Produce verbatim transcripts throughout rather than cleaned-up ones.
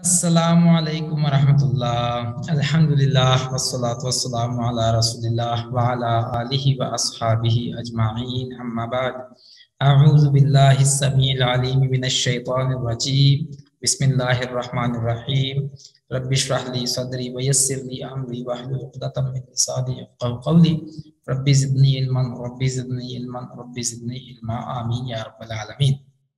अस्सलामु अलैकुम वरहमतुल्लाह अल्हम्दुलिल्लाह वस्सलातु वस्सलामु अला रसूलिल्लाह व अला आलिहि व अस्हाबिहि अजमाइन अम्मा बाद अऊज़ु बिल्लाहिस समीइल अलीम मिनश शैतानिर रजीम बिस्मिल्लाहिर रहमानिर रहीम रब्बि इश्रह ली सदरी व यस्सिर ली अमरी वहलुल उक़दतम मिन लिसानी यफ़क़हू क़ौली रब्बि ज़िदनी इल्मन रब्बि ज़िदनी इल्मन रब्बि ज़िदनी इल्मा आमीन या रब्बल आलमीन।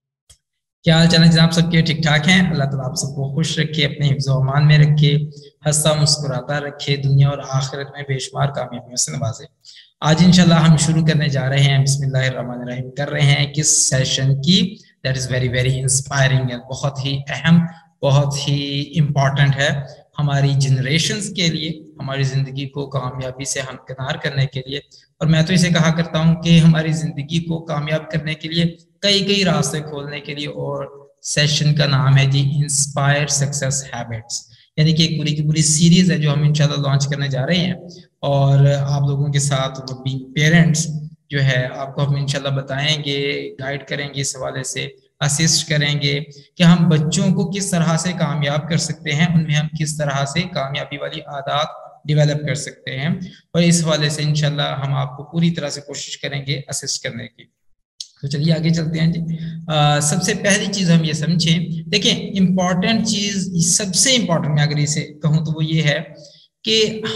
क्या हाल चाल है जनाब, सबके ठीक ठाक हैं? अल्लाह ताला आप सबको खुश रखे, अपने हिफ्ज़ व अमान में रखे, हंसता मुस्कुराता रखे, दुनिया और आखिरत में बेशुमार कामयाबियों से नवाजे। आज इंशाल्लाह हम शुरू करने जा रहे हैं, बिस्मिल्लाहिर्रहमानिर्रहीम कर रहे हैं किस सेशन की, that is very very inspiring, बहुत ही अहम, बहुत ही इम्पॉर्टेंट है हमारी जनरेशन्स के लिए, हमारी ज़िंदगी को कामयाबी से हमकिनार करने के लिए। और मैं तो इसे कहा करता हूँ कि हमारी ज़िंदगी को कामयाब करने के लिए कई कई रास्ते खोलने के लिए, और सेशन का नाम है जी इंस्पायर सक्सेस हैबिट्स, यानी कि एक पूरी की पूरी सीरीज है जो हम इंशाल्लाह लॉन्च करने जा रहे हैं। और आप लोगों के साथ वो बीइंग पेरेंट्स जो है आपको हम इंशाल्लाह बताएंगे, गाइड करेंगे, इस हवाले से असिस्ट करेंगे कि हम बच्चों को किस तरह से कामयाब कर सकते हैं, उनमें हम किस तरह से कामयाबी वाली आदत डेवलप कर सकते हैं। और इस हवाले से इंशाल्लाह हम आपको पूरी तरह से कोशिश करेंगे असिस्ट करने की। तो चलिए आगे चलते हैं जी। आ, सबसे पहली चीज हम ये समझें, देखिए इम्पॉर्टेंट चीज, सबसे इम्पॉर्टेंट मैं अगर इसे कहूँ तो वो ये है कि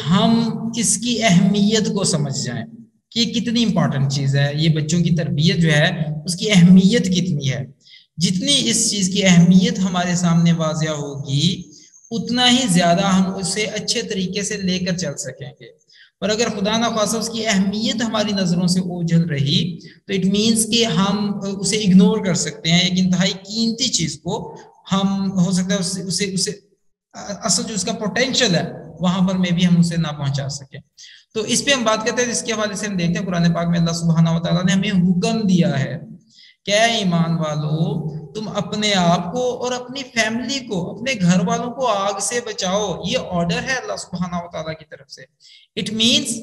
हम इसकी अहमियत को समझ जाएं कि ये कितनी इम्पॉर्टेंट चीज है। ये बच्चों की तरबियत जो है उसकी अहमियत कितनी है। जितनी इस चीज की अहमियत हमारे सामने वाज़िया होगी, उतना ही ज्यादा हम उसे अच्छे तरीके से लेकर चल सकेंगे। और अगर खुदा ना खासा उसकी अहमियत हमारी नज़रों से ओझल रही तो इट मीन्स कि हम उसे इग्नोर कर सकते हैं। एक इंतहाई कीमती चीज़ को हम हो सकता है उसे उसे उसे असल जो उसका पोटेंशियल है वहां पर में भी हम उसे ना पहुंचा सके। तो इस पे हम बात करते हैं, इसके हवाले से हम देखते हैं कुरान पाक में अल्लाह सुब्हानहू व तआला ने हमें हुक्म दिया है, क्या ईमान वालों तुम अपने आप को और अपनी फैमिली को, अपने घर वालों को आग से बचाओ। ये ऑर्डर है अल्लाह सुब्हानहू व तआला की तरफ से। इट मींस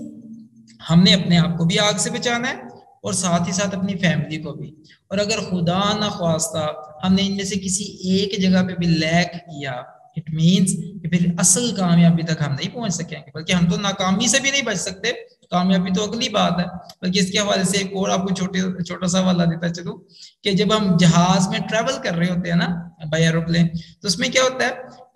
हमने अपने आप को भी आग से बचाना है और साथ ही साथ अपनी फैमिली को भी। और अगर खुदा ना ख्वास्ता हमने इनमें से किसी एक जगह पे भी लैक किया, इट मींस कि फिर असल कामयाबी तक हम नहीं पहुंच सकेंगे, बल्कि हम तो नाकामी से भी नहीं बच सकते, कामयाबी तो अगली बात है। बल्कि इसके हवाले से एक और आपको छोटे छोटा सा हवाला देता चलूं कि जब हम जहाज में ट्रेवल कर रहे होते हैं ना बाय एरोप्लेन, तो उसमें क्या होता है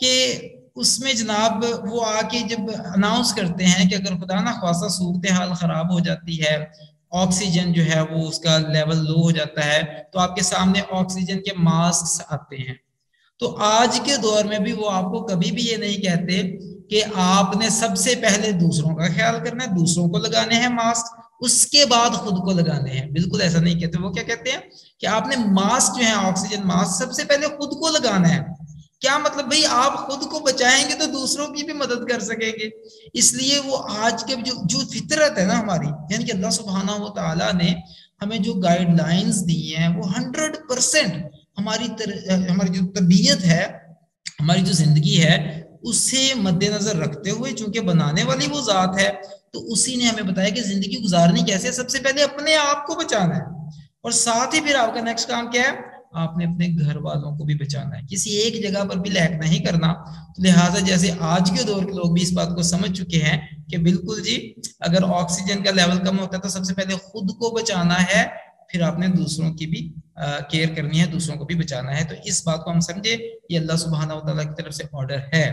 कि उसमें जनाब वो आके जब अनाउंस करते हैं कि अगर खुदा ना ख्वास्ता सूरत हाल खराब हो जाती है, ऑक्सीजन जो है वो उसका लेवल लो हो जाता है, तो आपके सामने ऑक्सीजन के मास्क आते हैं। तो आज के दौर में भी वो आपको कभी भी ये नहीं कहते कि आपने सबसे पहले दूसरों का ख्याल करना है, दूसरों को लगाने हैं मास्क, उसके बाद खुद को लगाने हैं। बिल्कुल ऐसा नहीं कहते। वो क्या कहते हैं कि आपने मास्क जो है ऑक्सीजन मास्क सबसे पहले खुद को लगाना है। क्या मतलब भाई, आप खुद को बचाएंगे तो दूसरों की भी मदद कर सकेंगे। इसलिए वो आज के जो जो फितरत है ना हमारी, यानी कि अल्लाह सुब्हानहू व तआला ने हमें जो गाइडलाइंस दी हैं वो हंड्रेड परसेंट हमारी तर, हमारी जो तबीयत है, हमारी जो जिंदगी है, उसे मद्देनजर रखते हुए, चूंकि बनाने वाली वो जात है, तो उसी ने हमें बताया कि जिंदगी गुजारनी कैसे है। सबसे पहले अपने आप को बचाना है और साथ ही फिर आपका नेक्स्ट काम क्या है, आपने अपने घर वालों को भी बचाना है। किसी एक जगह पर भी लैक नहीं करना। तो लिहाजा जैसे आज के दौर के लोग भी इस बात को समझ चुके हैं कि बिल्कुल जी, अगर ऑक्सीजन का लेवल कम होता है तो सबसे पहले खुद को बचाना है, फिर आपने दूसरों की भी केयर करनी है, दूसरों को भी बचाना है। तो इस बात को हम समझे, ये अल्लाह सुब्हानहू व तआला की तरफ से ऑर्डर है।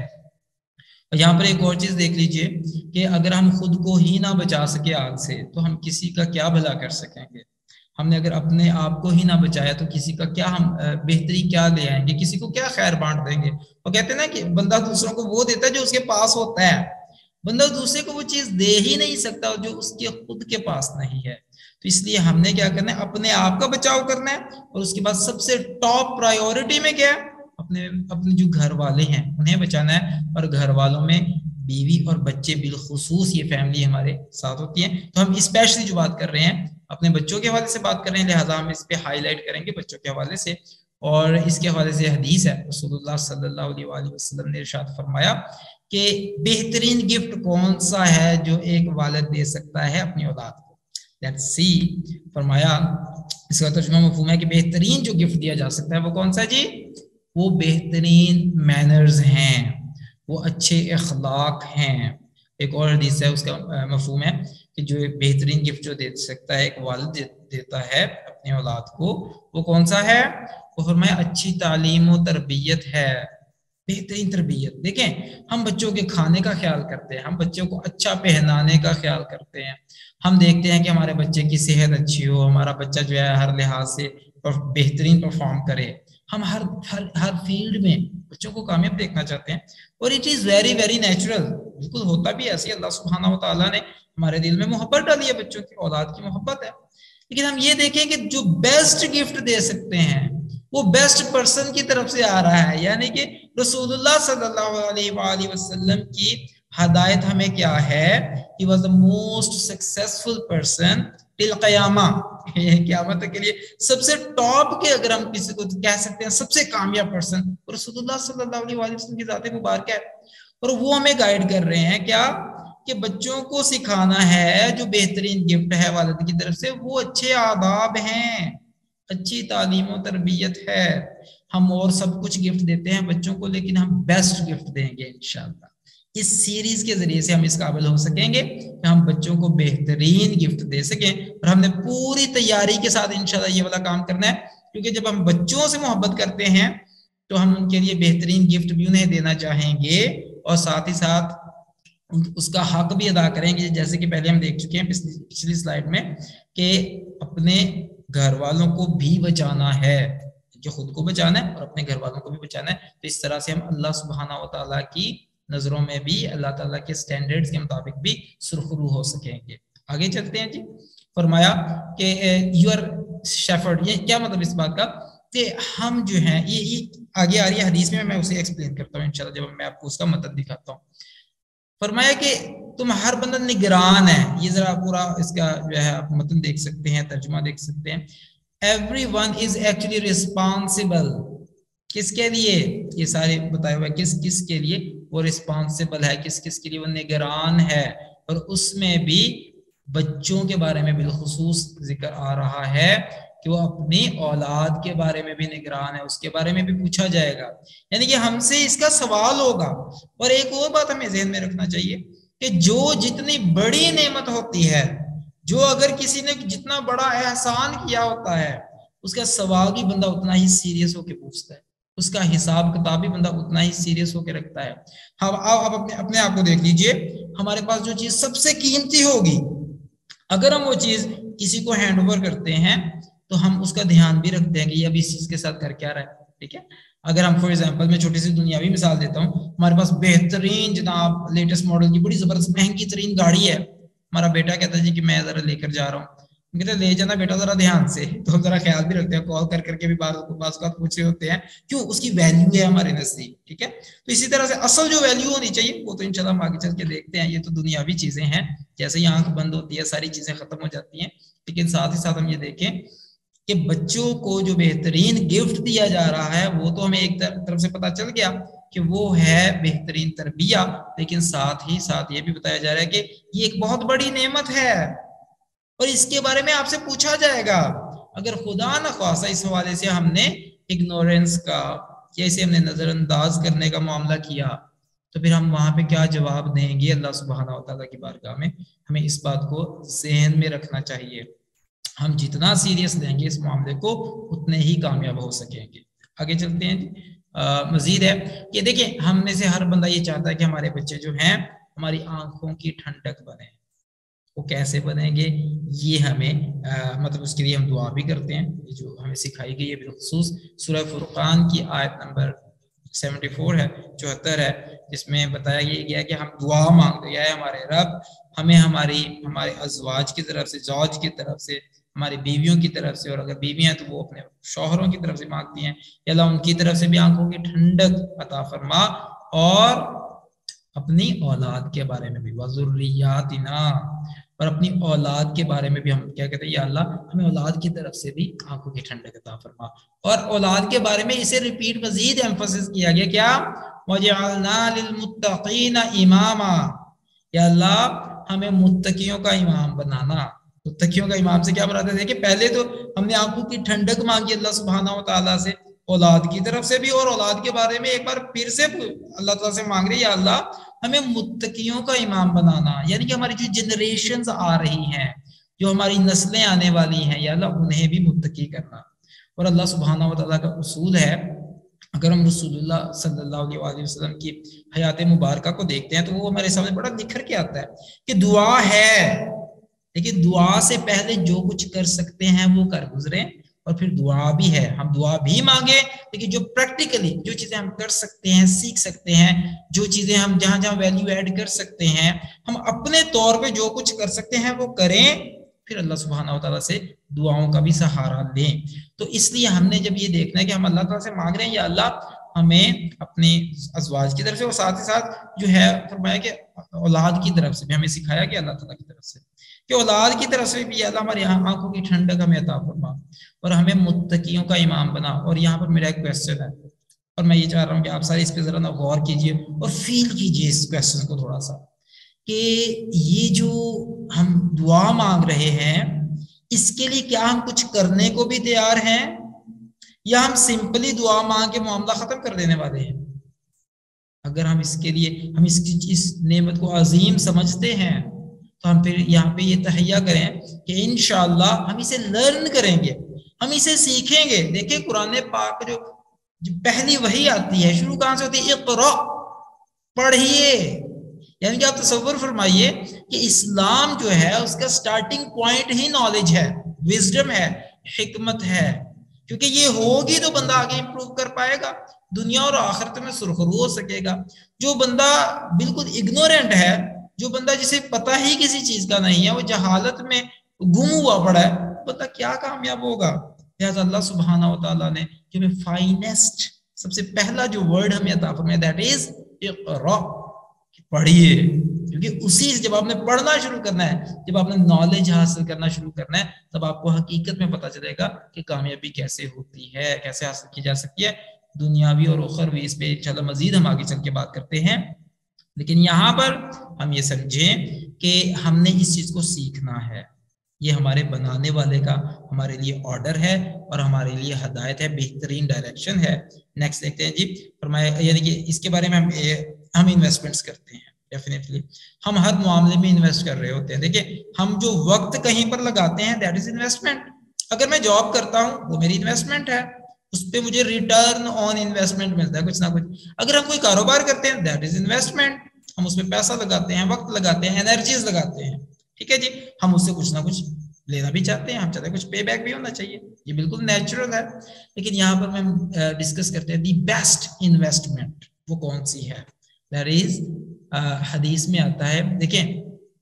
और यहाँ पर एक और चीज देख लीजिए कि अगर हम खुद को ही ना बचा सके आग से, तो हम किसी का क्या भला कर सकेंगे। हमने अगर अपने आप को ही ना बचाया तो किसी का क्या हम बेहतरी क्या ले आएंगे, किसी को क्या खैर बांट देंगे। वो कहते हैं ना कि बंदा दूसरों को वो देता है जो उसके पास होता है। बंदा दूसरे को वो चीज दे ही नहीं सकता जो उसके खुद के पास नहीं है। तो इसलिए हमने क्या करना है, अपने आप का बचाव करना है। और उसके बाद सबसे टॉप प्रायोरिटी में क्या है, अपने अपने जो घर वाले हैं उन्हें बचाना है। और घर वालों में बीवी और बच्चे बिलखुसूस, ये फैमिली हमारे साथ होती है। तो हम स्पेशली जो बात कर रहे हैं अपने बच्चों के हवाले से बात कर रहे हैं, लिहाजा हम इस पे हाईलाइट करेंगे बच्चों के हवाले से। और इसके हवाले से हदीस है, रसूलुल्लाह सल्लल्लाहु अलैहि वसल्लम ने इरशाद फरमाया कि बेहतरीन गिफ्ट कौन सा है जो एक वालिद दे सकता है अपनी औलाद को। लेट्स सी, फरमाया इसका तर्जुमा मफहूम है कि बेहतरीन जो गिफ्ट दिया जा सकता है वो कौन सा जी, وہ بہترین مینرز ہیں، وہ اچھے اخلاق ہیں۔ ایک اور حدیث ہے، اس کا مفہوم ہے کہ جو بہترین گفٹ جو دے سکتا ہے ایک والد دیتا ہے اپنی اولاد کو، وہ کون سا ہے؟ وہ فرمایا اچھی تعلیم و تربیت ہے، بہترین تربیت۔ دیکھیں ہم بچوں کے کھانے کا خیال کرتے ہیں، ہم بچوں کو اچھا پہنانے کا خیال کرتے ہیں، ہم دیکھتے ہیں کہ ہمارے بچے کی صحت اچھی ہو، ہمارا بچہ جو ہے ہر لحاظ سے بہترین پرفارم کرے، ہم ہر ہر ہر فیلڈ میں بچوں کو کامیاب دیکھنا چاہتے ہیں، اور it is very very natural, بالکل ہوتا بھی ایسے، اللہ سبحانہ و تعالیٰ نے ہمارے دل میں محبت ڈالی ہے، بچوں کی اولاد کی محبت ہے۔ لیکن ہم یہ دیکھیں کہ جو بیسٹ گفٹ دے سکتے ہیں وہ بیسٹ پرسن کی طرف سے آ رہا ہے، یعنی کہ رسول اللہ صلی اللہ علیہ وآلہ وسلم کی ہدایت ہمیں کیا ہے؟ He was the most successful person till قیامہ، قیامت کے لیے سب سے ٹاپ کے، اگر ہم کسی کو کہہ سکتے ہیں سب سے کامیاب پرسن رسول اللہ صلی اللہ علیہ وآلہ وسلم کی ذات مبارک ہے، اور وہ ہمیں گائیڈ کر رہے ہیں کیا کہ بچوں کو سکھانا ہے جو بہترین گفٹ ہے والد کی طرف سے وہ اچھے آداب ہیں، اچھی تعلیم و تربیت ہے۔ ہم اور سب کچھ گفٹ دیتے ہیں بچوں کو، لیکن ہم بیسٹ گفٹ دیں گے انشاءاللہ۔ اس سیریز کے ذریعے سے ہم اس قابل ہو سکیں گے کہ ہم بچوں کو بہترین گفٹ دے سکیں، اور ہم نے پوری تیاری کے ساتھ انشاءاللہ یہ والا کام کرنا ہے، کیونکہ جب ہم بچوں سے محبت کرتے ہیں تو ہم ان کے لیے بہترین گفٹ بھی انہیں دینا چاہیں گے، اور ساتھ ہی ساتھ اس کا حق بھی ادا کریں گے، جیسے کہ پہلے ہم دیکھ چکے ہیں پچھلی سلائیڈ میں کہ اپنے گھر والوں کو بھی بچانا ہے، جو خود کو بچانا ہے اور اپنے گھر والوں کو بھی بچانا ہے۔ تو اس طرح سے ہم اللہ سبحانہ و تعالیٰ کی نظروں میں بھی، اللہ تعالیٰ کے سٹینڈرڈز کے مطابق بھی سرخرو ہو سکیں گے۔ آگے چلتے ہیں جی۔ فرمایا کہ یور شیفرڈ، یہ کیا مطلب اس بات کا کہ ہم جو ہیں، یہ, یہ آگے آ رہی ہے حدیث میں، میں اسے ایکسپلین کرتا ہوں انشاءاللہ جب میں آپ کو اس کا مطلب دکھاتا ہوں۔ فرمایا کہ تم ہر بندہ نگران ہے، یہ ذرا پورا اس کا جو ہے آپ متن دیکھ سکتے ہیں، ترجمہ دیکھ سکتے ہیں۔ Everyone is actually responsible، کس کے لیے؟ یہ سارے بتائے ہوئے کس کس کے لیے وہ رسپانسبل ہے، کس کس کے لیے وہ نگران ہے، اور اس میں بھی بچوں کے بارے میں بالخصوص ذکر آ رہا ہے کہ وہ اپنی اولاد کے بارے میں بھی نگران ہے، اس کے بارے میں بھی پوچھا جائے گا، یعنی کہ ہم سے اس کا سوال ہوگا۔ اور ایک اور بات ہمیں ذہن میں رکھنا چاہیے کہ جو جتنی بڑی نعمت ہوتی ہے، جو اگر کسی نے جتنا بڑا احسان کیا ہوتا ہے، اس کا سوال بھی بندہ اتنا ہی سیریس ہو کے پوچھتا ہے، اس کا حساب کتاب بھی بندہ اتنا ہی سیریس ہو کے رکھتا ہے۔ ہم آپ اپنے اپنے آپ کو دیکھ لیجئے، ہمارے پاس جو چیز سب سے قیمتی ہوگی، اگر ہم وہ چیز کسی کو ہینڈ اوور کرتے ہیں تو ہم اس کا دھیان بھی رکھتے ہیں کہ یہ ابھی اس چیز کے ساتھ کر کیا رہا ہے، ٹھیک ہے۔ اگر ہم فور ایگزامپل میں چھوٹی سی دنیاوی مثال دیتا ہوں، ہمارے پاس بہترین جناب لیٹسٹ ماڈل کی بڑی زبردست مہنگی ترین گاڑی ہے، ہمارا بیٹا کہتا ہے جی کہ میں ذرا لے کر جا رہا ہوں، کہتے ہیں لے جانا بیٹا ذرا دھیان سے، تو ہم ذرا خیال بھی رکھتے ہیں، کال کر کر کے بھی بعض بعض بات پوچھ رہے ہوتے ہیں، کیوں؟ اس کی ویلیو ہے ہمارے نزدیک، ٹھیک ہے۔ تو اسی طرح سے اصل جو ویلیو ہونی چاہیے وہ تو انشاءاللہ ہم آگے چل کے دیکھتے ہیں، یہ تو دنیاوی چیزیں ہیں، جیسے ہی آنکھ بند ہوتی ہے ساری چیزیں ختم ہو جاتی ہیں، لیکن ساتھ ہی ساتھ ہم یہ دیکھیں کہ بچوں کو جو بہترین گفٹ دیا جا رہا ہے وہ تو ہمیں ایک طرف سے پتا چل گیا کہ وہ ہے بہترین تربیہ، لیکن ساتھ ہی ساتھ یہ بھی بتایا جا رہا ہے کہ یہ ایک بہت بڑی نعمت ہے اور اس کے بارے میں آپ سے پوچھا جائے گا۔ اگر خدا نخواستہ اس حوالے سے ہم نے اگنورینس کا یا اسے ہم نے نظر انداز کرنے کا معاملہ کیا تو پھر ہم وہاں پہ کیا جواب دیں گے اللہ سبحانہ و تعالیٰ کی بارگاہ میں؟ ہمیں اس بات کو ذہن میں رکھنا چاہیے۔ ہم جتنا سیریس لیں گے اس معاملے کو اتنے ہی کامیاب ہو سکیں گے۔ آگے چلتے ہیں جی۔ مزید ہے کہ دیکھیں ہم میں سے ہر بندہ یہ چاہتا ہے کہ ہمارے بچے جو ہیں ہماری آنکھوں کی ٹھنڈک بنے، وہ کیسے بنیں گے؟ یہ ہمیں مطلب اس کے لیے ہم دعا بھی کرتے ہیں، یہ جو ہمیں سکھائی گئی ہے بالخصوص سورہ فرقان کی آیت نمبر سیونٹی فور ہے، چوہتر ہے، جس میں بتایا یہ گیا کہ ہم دعا مانگتے ہیں ہمارے رب ہمیں ہماری ہمارے ازواج کی طرف سے، زوج کی طرف سے، ہماری بیویوں کی طرف سے، اور اگر بیویاں ہیں تو وہ اپنے شوہروں کی طرف سے مانگتی ہیں، یا اللہ ان کی طرف سے بھی آنکھوں کی ٹھنڈک عطا فرما، اور اپنی اولاد کے بارے میں بھی وذریاتنا، اور اپنی اولاد کے بارے میں بھی ہم کیا کہتے ہیں، یا اللہ ہمیں اولاد کی طرف سے بھی آنکھوں کی ٹھنڈک عطا فرما۔ اور اولاد کے بارے میں اسے ریپیٹ مزید ایمفسس کیا گیا، کیا؟ وَجَعَلْنَا لِلْمُتَّقِينَ إِمَامًا، یا اللہ ہمیں متقیوں کا امام بنانا۔ متقیوں کا امام سے کیا مراد ہے؟ دیکھیں پہلے تو ہم نے آنکھوں کی ٹھنڈک مانگی اللہ سبحانہ و تعالیٰ سے، औलाद की तरफ से भी, और औलाद के बारे में एक बार फिर से अल्लाह ताला से मांग रहे हैं, या अल्लाह हमें मुत्तकियों का इमाम बनाना, यानी कि हमारी जो जनरेशन्स आ रही हैं, जो हमारी नस्लें आने वाली हैं, या अल्लाह उन्हें भी मुत्तकी करना। और अल्लाह सुब्हानहू व तआला का उसूल है, अगर हम रसूलुल्लाह सल्लल्लाहु अलैहि वसल्लम की हयात मुबारका को देखते हैं तो वो हमारे सामने बड़ा निखर के आता है कि दुआ है, लेकिन दुआ से पहले जो कुछ कर सकते हैं वो कर गुजरे, और फिर दुआ भी है, हम दुआ भी मांगे, लेकिन जो प्रैक्टिकली जो चीजें हम कर सकते हैं, सीख सकते हैं, जो चीजें हम जहां जहां वैल्यू ऐड कर सकते हैं, हम अपने तौर पे जो कुछ कर सकते हैं वो करें, फिर अल्लाह सुब्हानहू व तआला से दुआओं का भी सहारा लें। तो इसलिए हमने जब ये देखना है कि हम अल्लाह ताला से मांग रहे हैं, या अल्लाह हमें अपने अज़वाज की तरफ से और साथ ही साथ जो है फरमाया कि औलाद की तरफ से भी हमें सिखाया कि अल्लाह ताला की तरफ से कि औलाद की तरफ से भी अल्लाह हमारी आंखों की ठंडक हमें अता फरमा और हमें मुत्तकियों का इमाम बना। और यहाँ पर मेरा एक क्वेश्चन है और मैं ये चाह रहा हूँ कि आप सारे इस पे जरा ना गौर कीजिए और फील कीजिए इस क्वेश्चन को थोड़ा सा, कि ये जो हम दुआ मांग रहे हैं इसके लिए क्या हम कुछ करने को भी तैयार हैं, या हम सिंपली दुआ मांग के मामला खत्म कर देने वाले हैं? अगर हम इसके लिए हम इसकी इस नेमत को अजीम समझते हैं तो हम फिर यहाँ पे ये तहैया करें कि इंशाअल्लाह हम इसे लर्न करेंगे, हम इसे सीखेंगे। देखिए कुरान पाक जो, जो पहली वही आती है, शुरू कहाँ से होती है? इक़रा, पढ़िए। यानी कि आप तसव्वुर फरमाइए कि इस्लाम जो है उसका स्टार्टिंग पॉइंट ही नॉलेज है, विजडम है, हिकमत है, क्योंकि ये होगी तो बंदा आगे इंप्रूव कर पाएगा, दुनिया और आखिरत में सुरखरू हो सकेगा। जो बंदा बिल्कुल इग्नोरेंट है, जो बंदा जिसे पता ही किसी चीज का नहीं है, वो जहालत में गुम हुआ पड़ा है, बंदा क्या कामयाब होगा? लिहाजा अल्लाह सुब्हानहू व तआला ने जो हमें फाइनेस्ट सबसे पहला जो वर्ड हमें अता फरमाया दैट इज इक़रा, पढ़िए। क्योंकि उसी जब आपने पढ़ना शुरू करना है, जब आपने नॉलेज हासिल करना शुरू करना है, तब आपको हकीकत में पता चलेगा कि कामयाबी कैसे होती है, कैसे हासिल की जा सकती है, दुनियावी और उखरवी। इस पे इंशाल्लाह मजीद हम आगे चल के बात करते हैं, लेकिन यहाँ पर हम ये समझें कि हमने इस चीज को सीखना है। ये हमारे बनाने वाले का हमारे लिए ऑर्डर है और हमारे लिए हदायत है, बेहतरीन डायरेक्शन है। नेक्स्ट देखते हैं जी, फरमाया यानी कि इसके बारे में हम हम इन्वेस्टमेंट्स करते हैं। डेफिनेटली हम हर मामले में इन्वेस्ट कर रहे होते हैं। देखिए हम जो वक्त कहीं पर लगाते हैं दैट इज इन्वेस्टमेंट। अगर मैं जॉब करता हूँ वो मेरी इन्वेस्टमेंट है, उस पर मुझे रिटर्न ऑन इन्वेस्टमेंट मिलता है कुछ ना कुछ। अगर हम कोई कारोबार करते हैं दैट इज इन्वेस्टमेंट, हम उसमें पैसा लगाते हैं, वक्त लगाते हैं, एनर्जीज लगाते हैं, ठीक है जी। हम उससे कुछ ना कुछ लेना भी चाहते हैं, हम चाहते हैं कुछ पे बैक भी होना चाहिए, ये बिल्कुल नेचुरल है। लेकिन यहाँ पर हम डिस्कस करते हैं दी बेस्ट इन्वेस्टमेंट वो कौन सी है। दैट इज हदीस में आता है, देखें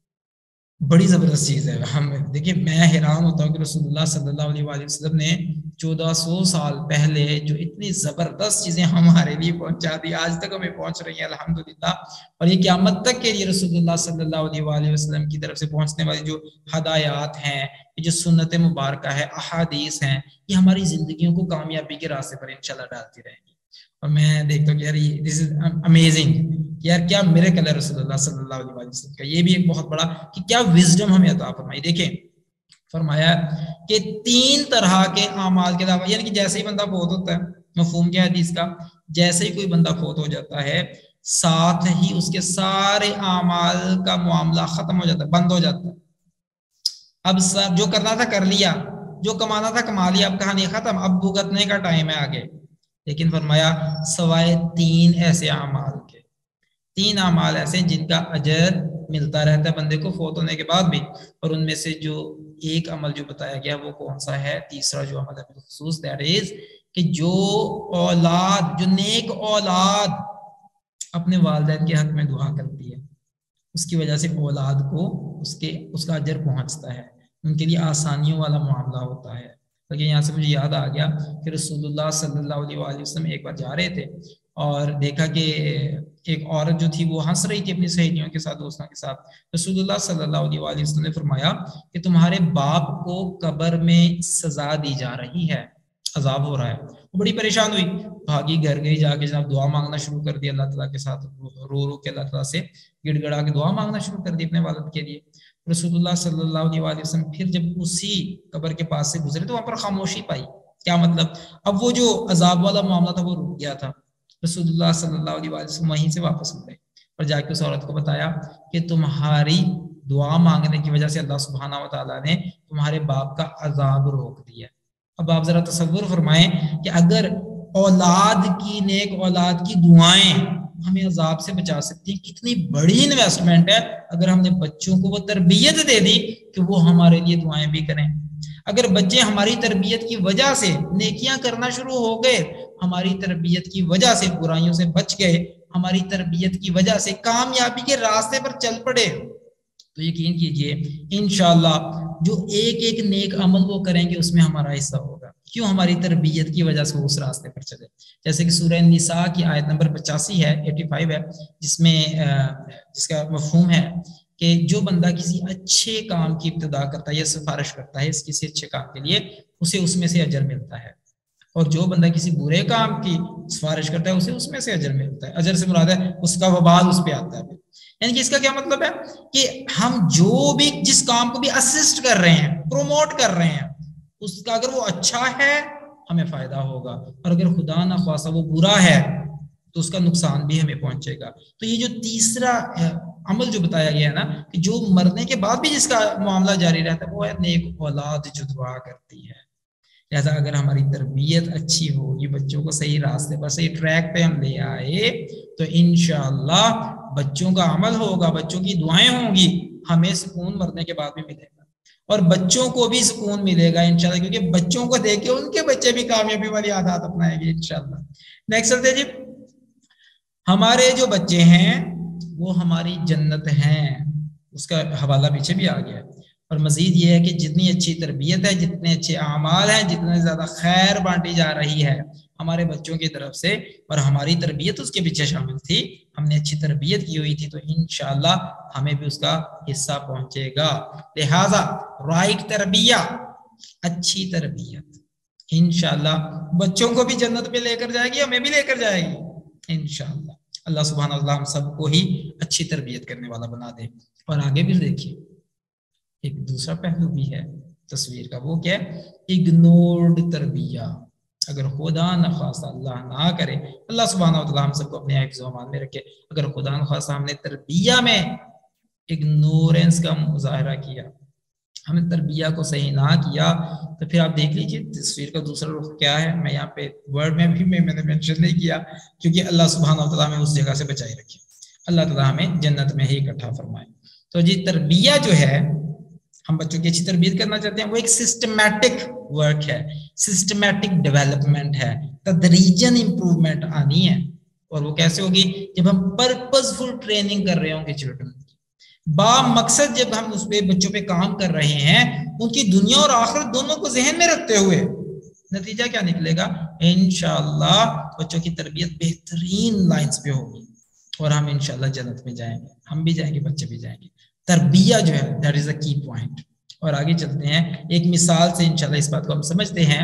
बड़ी जबरदस्त चीज है। हम देखिए मैं हैरान होता हूँ कि रसूलुल्लाह सल्लल्लाहु अलैहि वसल्लम ने चौदह सौ साल पहले जो इतनी जबरदस्त चीजें हमारे लिए पहुंचा दी, आज तक हमें पहुंच रही है अल्हम्दुलिल्लाह। और ये क़यामत तक के लिए रसूलुल्लाह सल्लल्लाहु अलैहि वसल्लम की तरफ से पहुंचने वाली जो हदायत हैं, ये जो सुन्नत मुबारका है, अहादीस हैं, ये हमारी जिंदगियों को कामयाबी के रास्ते पर इंशाल्लाह डालती रहेंगी। और मैं देखता हूँ कि यार दिस इज अमेजिंग, यार क्या मेरे कलर रसूलुल्लाह सल्लल्लाहु अलैहि वसल्लम का ये भी एक बहुत बड़ा कि क्या विजडम हमें अता फरमाई। देखें फरमाया कि तीन तरह के अमाल के अलावा, यानी कि जैसे ही बंदा फौत होता है, मफहूम क्या है हदीस का, जैसे ही कोई बंदा फौत हो जाता है साथ ही उसके सारे अमाल का मामला खत्म हो जाता है, बंद हो जाता है। अब सब जो करना था कर लिया, जो कमाना था कमा लिया, अब कहानी खत्म, अब भुगतने का टाइम है आगे। लेकिन फरमाया सवाए तीन ऐसे अमाल के, तीन अमाल ऐसे जिनका अजर मिलता रहता है बंदे को फौत होने के बाद भी। और उनमें से जो एक अमल जो बताया गया वो कौन सा है? तीसरा जो अमल है बिलखुसूस, दैट इज कि जो औलाद, जो नेक औलाद अपने वालिदैन के हक में दुआ करती है, उसकी वजह से औलाद को उसके उसका अजर पहुंचता है, उनके लिए आसानियों वाला मामला होता है। लेकिन यहाँ से मुझे याद आ गया कि रसूलुल्लाह सल्लल्लाहु अलैहि वसल्लम एक बार जा रहे थे और देखा कि एक औरत जो थी वो हंस रही थी अपनी सहेलियों के साथ, दोस्तों के साथ। रसूलुल्लाह सल्लल्लाहु अलैहि वसल्लम ने फरमाया कि तुम्हारे बाप को कब्र में सजा दी जा रही है, अजाब हो रहा है। वो बड़ी परेशान हुई, भागी घर गई, जाके जनाब दुआ मांगना शुरू कर दिया अल्लाह ताला के साथ, रो रो के अल्लाह ताला से गिड़गिड़ा के दुआ मांगना शुरू कर दी अपने वालिद के लिए। रसूलुल्लाह सल्लल्लाहु अलैहि वसल्लम फिर जब उसी कब्र के पास से गुजरे तो वहां पर खामोशी पाई, क्या मतलब, अब वो जो अजाब वाला मामला था वो रुक गया था, रसूलुल्लाह सल्लल्लाहु अलैहि वसल्लम वहीं से वापस मुड़े और जाके उस औरत को बताया कि तुम्हारी दुआ मांगने की वजह से अल्लाह सुब्हाना व तआला ने तुम्हारे बाप का अजाब रोक दिया। अब आप जरा तसव्वुर फरमाएं कि अगर औलाद की, नेक औलाद की दुआएं हमें अजाब से बचा सकती हैं, कितनी बड़ी इन्वेस्टमेंट है अगर हमने बच्चों को वो तरबियत दे दी कि वो हमारे लिए दुआएं भी करें। अगर बच्चे हमारी तरबियत की वजह से नेकियां करना शुरू हो गए, हमारी तरबियत की वजह से बुराइयों से बच गए, हमारी तरबियत की वजह से कामयाबी के रास्ते पर चल पड़े, तो यकीन कीजिए इंशाअल्लाह जो एक एक नेक अमल वो करेंगे उसमें हमारा हिस्सा होगा। क्यों? हमारी तरबियत की वजह से वो उस रास्ते पर चले। जैसे कि सूरह निसा की आयत नंबर पचासी है, पचासी है, जिसमें जिसका मफहूम है कि जो बंदा किसी अच्छे काम की इब्तिदा करता है या सिफारिश करता है किसी अच्छे काम के लिए, उसे उसमें से अजर मिलता है, और जो बंदा किसी बुरे काम की सिफारिश करता है उसे उसमें से अजर मिलता है। अजर से मुराद है उसका वबाल उस पर आता है। यानी कि इसका क्या मतलब है कि हम जो भी जिस काम को भी असिस्ट कर रहे हैं, प्रोमोट कर रहे हैं, उसका अगर वो अच्छा है हमें फायदा होगा, और अगर खुदा ना ख्वासा वो बुरा है तो उसका नुकसान भी हमें पहुंचेगा। तो ये जो तीसरा अमल जो बताया गया है ना, कि जो मरने के बाद भी जिसका मामला जारी रहता है वो है नेक औलाद जो दुआ करती है। लिहाजा अगर हमारी तरबियत अच्छी होगी, बच्चों को सही रास्ते पर, सही ट्रैक पे हम ले आए, तो इंशाअल्लाह बच्चों का अमल होगा, बच्चों की दुआएं होंगी, हमें सुकून मरने के बाद भी मिलेगा, और बच्चों को भी सुकून मिलेगा इंशाअल्लाह, क्योंकि बच्चों को देख के उनके बच्चे भी कामयाबी वाली आदत अपनाएंगे इंशाअल्लाह। नेक्स्ट चलते जी, हमारे जो बच्चे हैं वो हमारी जन्नत हैं, उसका हवाला पीछे भी आ गया। और मजीद ये है कि जितनी अच्छी तरबियत है, जितने अच्छे आमाल हैं, जितने ज्यादा खैर बांटी जा रही है हमारे बच्चों की तरफ से, और हमारी तरबियत उसके पीछे शामिल थी, हमने अच्छी तरबियत की हुई थी, तो इंशाअल्लाह हमें भी उसका हिस्सा पहुंचेगा। लिहाजा राइट तरबिया, अच्छी तरबियत इंशाअल्लाह बच्चों को भी जन्नत में लेकर जाएगी, हमें भी लेकर जाएगी इंशाअल्लाह। अल्लाह सुब्हानहू व तआला हम सबको ही अच्छी तरबियत करने वाला बना दे। और आगे भी देखिए एक दूसरा पहलू भी है तस्वीर का, वो क्या है? इग्नोर्ड तरबिया। अगर खुदा न खासा अल्लाह ना करे, अल्लाह सुब्हानहू व तआला हम सबको अपने हिफ्ज़ व अमान में रखे, अगर खुदा न खासा हमने तरबिया में इग्नोरेंस का मुजाहरा किया, हमने तरबिया को सही ना किया, तो फिर आप देख लीजिए तस्वीर का दूसरा रुख क्या है। मैं यहाँ पे वर्ड में भी मैं मैंने मेंशन नहीं किया, क्योंकि अल्लाह सुब्हानहू व तआला हमें उस जगह से बचाए रखे, अल्लाह ताला हमें जन्नत में ही इकट्ठा फरमाए। तो जी तरबिया जो है, हम बच्चों की अच्छी तरबियत करना चाहते हैं, वो एक सिस्टमैटिक वर्क है, सिस्टमैटिक डेवलपमेंट है, तदरीजन इंप्रूवमेंट आनी है। और वो कैसे होगी? जब हम पर्पसफुल ट्रेनिंग कर रहे होंगे चिल्ड्रन की, बा मकसद जब हम उस पे बच्चों पे काम कर रहे हैं, उनकी दुनिया और आखिरत दोनों को जहन में रखते हुए, नतीजा क्या निकलेगा? इंशाअल्लाह बच्चों की तरबियत बेहतरीन लाइंस पे होगी और हम इंशाअल्लाह जन्नत में जाएंगे, हम भी जाएंगे, बच्चे भी जाएंगे। तरबिया जो है दैट इज अ की पॉइंट। और आगे चलते हैं, एक मिसाल से इंशाल्लाह इस बात को हम समझते हैं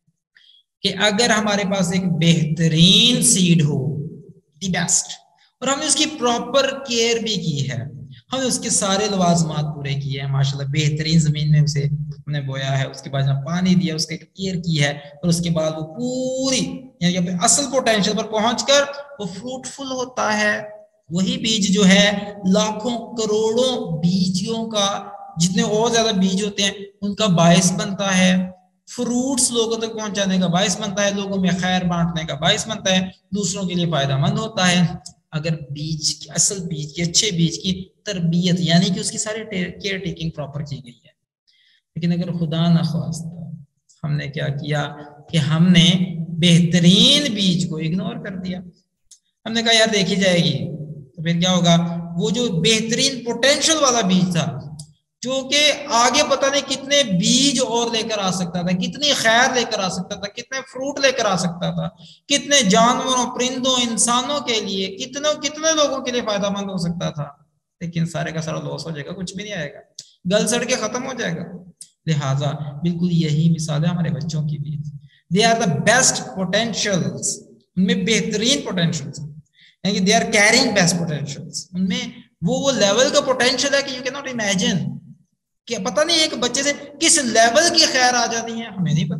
कि अगर हमारे पास एक बेहतरीन सीड हो, द बेस्ट, और हमने उसकी प्रॉपर केयर भी की है, हमने उसके सारे लवाजमात पूरे किए हैं, माशाल्लाह बेहतरीन जमीन में उसे हमने बोया है, उसके बाद पानी दिया, उसकी केयर की है, और उसके बाद वो पूरी यानी असल पोटेंशियल पर पहुंचकर वो फ्रूटफुल होता है। वही बीज जो है लाखों करोड़ों बीजों का, जितने और ज्यादा बीज होते हैं उनका बायस बनता है, फ्रूट्स लोगों तक पहुंचाने का बायस बनता है, लोगों में खैर बांटने का बायस बनता है, दूसरों के लिए फायदेमंद होता है। अगर बीज की, असल बीज की, अच्छे बीज की तरबियत यानी कि उसकी सारी केयर टेकिंग प्रॉपर की गई है। लेकिन अगर खुदा न ख्वास्ता हमने क्या किया कि हमने बेहतरीन बीज को इग्नोर कर दिया, हमने कहा यार देखी जाएगी, तो फिर क्या होगा? वो जो बेहतरीन पोटेंशियल वाला बीज था, जो कि आगे पता नहीं कितने बीज और लेकर आ सकता था, कितनी खैर लेकर आ सकता था, कितने फ्रूट लेकर आ सकता था, कितने जानवरों, परिंदों, इंसानों के लिए, कितने कितने लोगों के लिए फायदेमंद हो सकता था, लेकिन सारे का सारा लॉस हो जाएगा, कुछ भी नहीं आएगा, गल सड़ के खत्म हो जाएगा। लिहाजा बिल्कुल यही मिसाल है हमारे बच्चों की भी। They are the best potentials, उनमें बेहतरीन पोटेंशियल्स, यानी they are carrying best potentials, उनमें वो वो लेवल का पोटेंशियल है कि यू कैन नॉट इमेजिन, कि पता नहीं एक बच्चे से किस लेवल की खैर आ जाती है, हमें नहीं पता।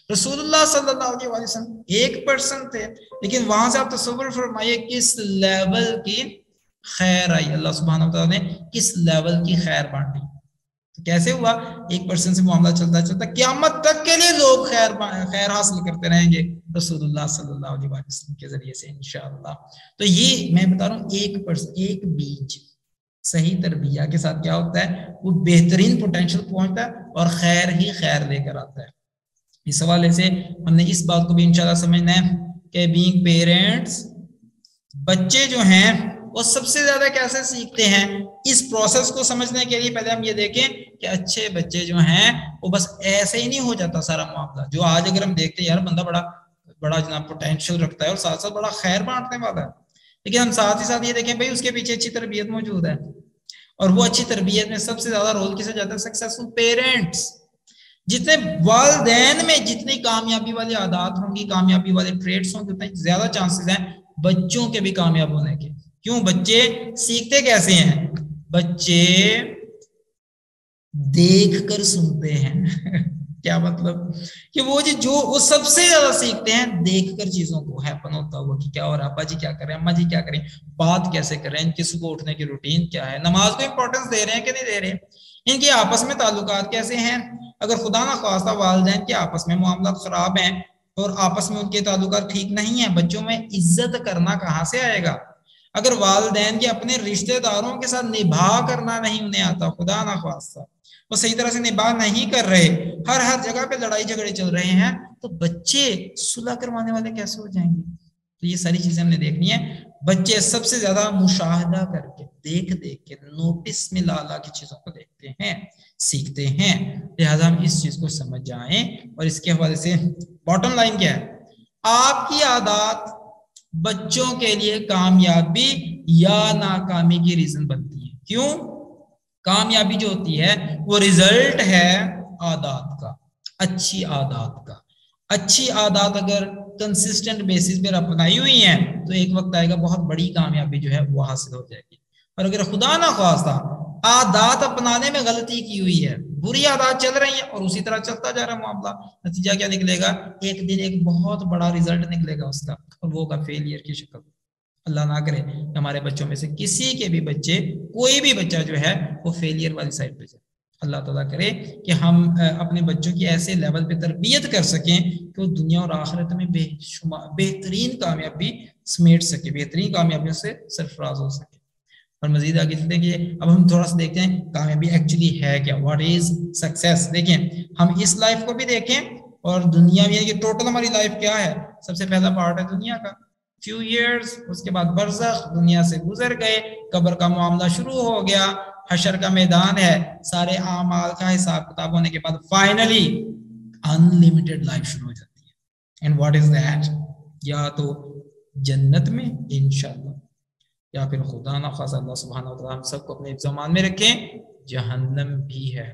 रसूलुल्लाह सल्लल्लाहु अलैहि वसल्लम एक पर्सन थे, लेकिन वहां से आप तसव्वुर फरमाइए किस लेवल की खैर आई, अल्लाह सुब्हानहू व तआला ने किस लेवल की खैर बांटी। तो कैसे हुआ, एक पर्सन से मामला चलता चलता क़यामत तक के लिए लोग खैर खैर हासिल करते रहेंगे रसूलुल्लाह सल्लल्लाहु अलैहि वसल्लम के जरिए से इंशाअल्लाह। तो ये मैं बता रहा हूँ, एक पर्सन एक बीज सही तरबिया के साथ क्या होता है, वो बेहतरीन पोटेंशियल पहुंचता है और खैर ही खैर लेकर आता है। इस हवाले से हमने इस बात को भी इंशाल्लाह समझना है कि बीइंग पेरेंट्स, बच्चे जो हैं वो सबसे ज्यादा कैसे सीखते हैं। इस प्रोसेस को समझने के लिए पहले हम ये देखें कि अच्छे बच्चे जो हैं वो बस ऐसे ही नहीं हो जाता सारा मामला। जो आज अगर हम देखते हैं यार बंदा बड़ा बड़ा जनाब पोटेंशियल रखता है और साथ साथ बड़ा खैर बांटने वाला है, लेकिन हम साथ ही साथ ये देखें भाई उसके पीछे अच्छी तरबियत मौजूद है, और वो अच्छी तरबियत में सबसे ज्यादा रोल किसे जाता है, सक्सेसफुल पेरेंट्स। जितने वालिदैन में जितनी कामयाबी वाली आदत होंगी, कामयाबी वाले ट्रेड्स होंगे, उतने ज्यादा चांसेस हैं बच्चों के भी कामयाब होने के। क्यों, बच्चे सीखते कैसे हैं, बच्चे देख कर सुनते हैं क्या मतलब कि वो जी जो वो सबसे ज्यादा सीखते हैं देखकर चीजों को हैपन होता हुआ कि क्या हो रहा है, अब्बा जी क्या कर रहे हैं, अम्मा जी क्या करें, बात कैसे करें, इनकी सुबह उठने की रूटीन क्या है, नमाज को इंपॉर्टेंस दे रहे हैं कि नहीं दे रहे हैं, इनके आपस में ताल्लुकात कैसे हैं। अगर खुदा ना खास्ता वालिदैन के आपस में मामला खराब हैं और आपस में उनके ताल्लुकात ठीक नहीं है, बच्चों में इज्जत करना कहाँ से आएगा। अगर वालिदैन के अपने रिश्तेदारों के साथ निभा करना नहीं उन्हें आता, खुदा ना खास्ता वो सही तरह से निभा नहीं कर रहे, हर हर जगह पे लड़ाई झगड़े चल रहे हैं, तो बच्चे सुलह करवाने वाले कैसे हो जाएंगे। तो ये सारी चीजें हमने देखनी है। बच्चे सबसे ज्यादा मुशाहदा करके, देख देख के, नोटिस में ला ला की चीजों को देखते हैं, सीखते हैं। लिहाजा हम इस चीज को समझ जाएं। और इसके हवाले से बॉटम लाइन क्या है, आपकी आदत बच्चों के लिए कामयाबी या नाकामी की रीजन बनती है। क्यों, कामयाबी जो होती है वो रिजल्ट है आदत का, अच्छी आदत का। अच्छी आदत अगर कंसिस्टेंट बेसिस पर अपनाई हुई है तो एक वक्त आएगा बहुत बड़ी कामयाबी जो है वो हासिल हो जाएगी। और अगर खुदा ना ख्वास्ता आदत अपनाने में गलती की हुई है, बुरी आदत चल रही है और उसी तरह चलता जा रहा है मामला, नतीजा क्या निकलेगा, एक दिन एक बहुत बड़ा रिजल्ट निकलेगा उसका, और वो होगा फेलियर की शक्ल। अल्लाह ना करे हमारे बच्चों में से किसी के भी बच्चे, कोई भी बच्चा जो है वो फेलियर वाली साइड पे जाए। अल्लाह ताला करे कि हम अपने बच्चों की ऐसे लेवल पे तरबियत कर सकें कि वो दुनिया और आखिरत में बेशुमार बेहतरीन कामयाबी समेट सके, बेहतरीन कामयाबियों से सरफराज हो सके। और मजीद आगे चलते हैं कि अब हम थोड़ा सा देखते हैं कामयाबी एक्चुअली है क्या, व्हाट इज सक्सेस। देखें हम इस लाइफ को भी देखें और दुनिया में, कि टोटल हमारी लाइफ क्या है। सबसे पहला पार्ट है दुनिया का, फ्यू इयर्स, उसके बाद बरज़ख, दुनिया से गुजर गए, कब्र का मामला शुरू हो गया, हशर का मैदान है, सारे आमाल का हिसाब किताब होने के बाद फाइनली अनलिमिटेड लाइफ शुरू हो जाती है। एंड व्हाट इज दैट, या तो जन्नत में इंशाअल्लाह, या फिर खुदा ना खासा अल्लाह सुब्हानहू व तआला हम सबको अपने ज़मान में रखें, जहन्नम भी है।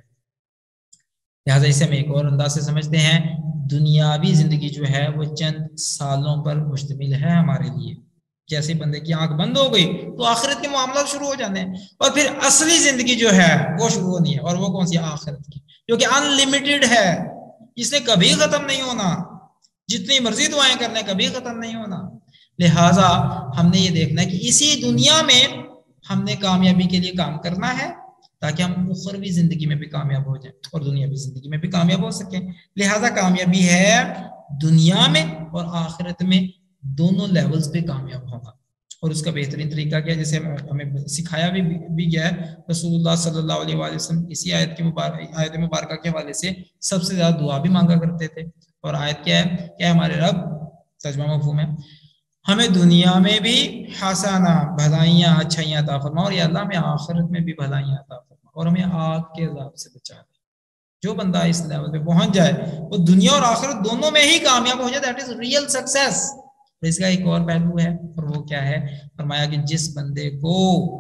लिहाजा इसे हम एक और अंदाज से समझते हैं, दुनियावी जिंदगी जो है वो चंद सालों पर मुश्तमिल है हमारे लिए। जैसे बंदे की आंख बंद हो गई तो आखिरत के मामला शुरू हो जाने हैं, और फिर असली जिंदगी जो है वो शुरू होनी है। और वो कौन सी, आखिरत की, जो कि अनलिमिटेड है, इसने कभी खत्म नहीं होना, जितनी मर्जी दुआएं करने कभी खत्म नहीं होना। लिहाजा हमने ये देखना है कि इसी दुनिया में हमने कामयाबी के लिए काम करना है ताकि हम उखरवी जिंदगी में भी कामयाब हो जाएं और दुनियावी जिंदगी में भी कामयाब हो सकें। लिहाजा कामयाबी है दुनिया में और आखिरत में, दोनों लेवल्स पे कामयाब होना। और उसका बेहतरीन तरीका क्या है, जैसे हमें सिखाया भी भी गया है रसूलुल्लाह सल्लल्लाहु अलैहि वसल्लम इसी आयत के मुबारक आयत मुबारक के हवाले से सबसे ज्यादा दुआ भी मांगा करते थे। और आयत क्या है, क्या हमारे रब, तर्जुमा मफ़हूम है, हमें दुनिया में भी हसना, भलाइयाँ अच्छाइयाँ अता फरमा, और या अल्लाह हमें आखिरत में भी भलाइयाँ अता फरमा, और हमें आग के अज़ाब से बचा दे। जो बंदा इस लेवल पे पहुंच जाए वो दुनिया और आखिरत दोनों में ही कामयाब हो जाए, दैट इज रियल सक्सेस। इसका एक और पहलू है, और वो क्या है, फरमाया कि जिस बंदे को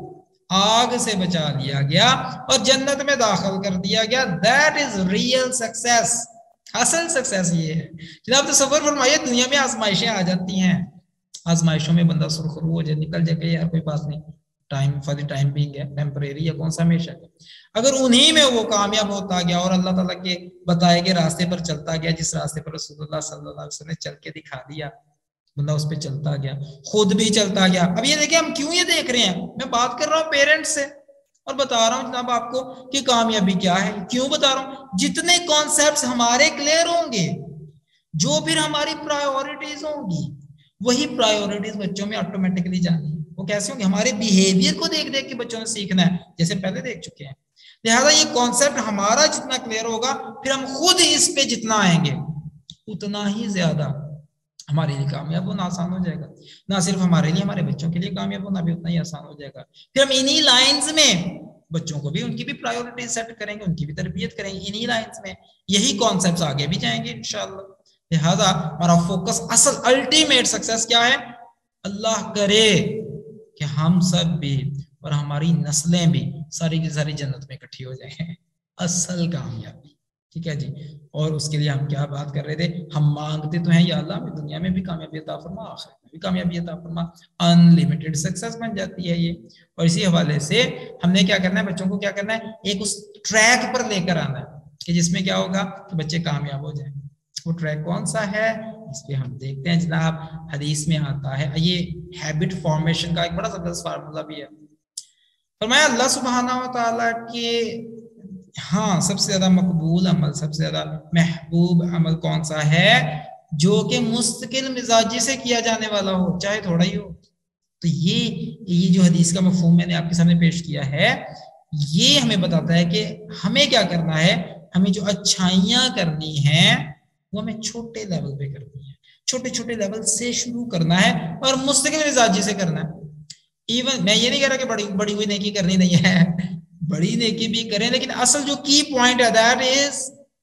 आग से बचा लिया गया और जन्नत में दाखिल कर दिया गया, दैट इज रियल सक्सेस। असल सक्सेस ये है। जनाब तसव्वुर फरमाइए, दुनिया में आजमाइशें आ जाती हैं, आजमाइशों में बंदा सुरखरू हो जाए, निकल जाए, यार कोई बात नहीं, time for the time being ہے، ٹیمپریری یا کون سا ہمیشہ ہے. اگر انہی میں وہ کامیاب ہوتا گیا اور اللہ تعالیٰ کے بتائے گئے راستے پر چلتا گیا، جس راستے پر رسول اللہ صلی اللہ علیہ وسلم نے چل کے دکھا دیا، بندہ اس پہ چلتا گیا، خود بھی چلتا گیا. اب یہ دیکھیں ہم کیوں یہ دیکھ رہے ہیں، میں بات کر رہا ہوں پیرنٹس سے اور بتا رہا ہوں جناب آپ کو کہ کامیابی کیا ہے. کیوں بتا رہا ہوں؟ جتنے کانسیپٹس ہمارے کلیئر ہوں گے، جو پھر ہماری پرائیورٹیز ہوں گی، وہی پرائیورٹیز بچوں میں آٹومیٹکلی جانی ہے. وہ کیسے ہوں گے؟ ہمارے بیہیویئر کو دیکھ دیکھ کے بچوں نے سیکھنا ہے، جیسے پہلے دیکھ چکے ہیں. لہٰذا یہ کانسیپٹ ہمارا جتنا کلیئر ہوگا، پھر ہم خود اس پہ جتنا آئیں گے اتنا ہی زیادہ ہمارے لیے کامیاب ہونا آسان ہو جائے گا. نہ صرف ہمارے لیے، ہمارے بچوں کے لیے کامیاب ہونا بھی اتنا ہی آسان ہو جائے گا. پھر ہم انہی لائنز میں بچوں کو بھی ان کی بھی پرائیورٹیز سیٹ کریں گے، ان کی بھی تربیت کریں گے انہی لائنز میں. یہی کانسیپٹس آگے بھی جائیں گے انشاءاللہ. لہٰذا ہمارا فوکس، اصل الٹیمیٹ سکسیس کیا ہے؟ اللہ کرے کہ ہم سب بھی اور ہماری نسلیں بھی ساری کی ساری جنت میں اکٹھی ہو جائیں. اصل کامیابی، ٹھیک ہے جی. اور اس کے لیے ہم کیا بات کر رہے تھے؟ ہم مانگتے تو ہیں یا اللہ ہمیں دنیا میں بھی کامیابی عطا فرما، آخرت میں بھی کامیابی عطا فرما. انلیمیٹڈ سکسیس بن جاتی ہے یہ. اور اسی حوالے سے ہم نے کیا کرنا ہے؟ بچوں کو کیا کرنا ہے؟ ایک اس ٹریک پر لے کر آنا ہے کہ جس میں کیا ہوگا کہ بچے کامیاب ہو جائیں. وہ ٹریک کون سا ہے؟ اس پہ ہم دیکھتے ہیں جناب. حدیث میں آتا ہے، یہ ہیبٹ فارمیشن کا ایک بڑا زبردست فارمولا بھی ہے. فرمایا اللہ سبحانہ و تعالیٰ کے ہاں سب سے زیادہ مقبول عمل، سب سے زیادہ محبوب عمل کون سا ہے؟ جو کہ مستقل مزاجی سے کیا جانے والا ہو، چاہے تھوڑا ہی ہو. تو یہ یہ جو حدیث کا مفہوم میں نے آپ کے سامنے پیش کیا ہے، یہ ہمیں بتاتا ہے کہ ہمیں کیا کرنا ہے. ہمیں جو اچھائیاں کرنی ہیں وہ ہمیں چھوٹے لیول پہ کرنی ہے، چھوٹے چھوٹے لیول سے شروع کرنا ہے اور مستقل مزاجی سے کرنا ہے. ایون میں یہ نہیں کہہ رہا کہ بڑی بڑی ہوئی نیکی کرنی نہیں ہے، بڑی نیکی بھی کریں، لیکن اصل جو کی پوائنٹ ہے that is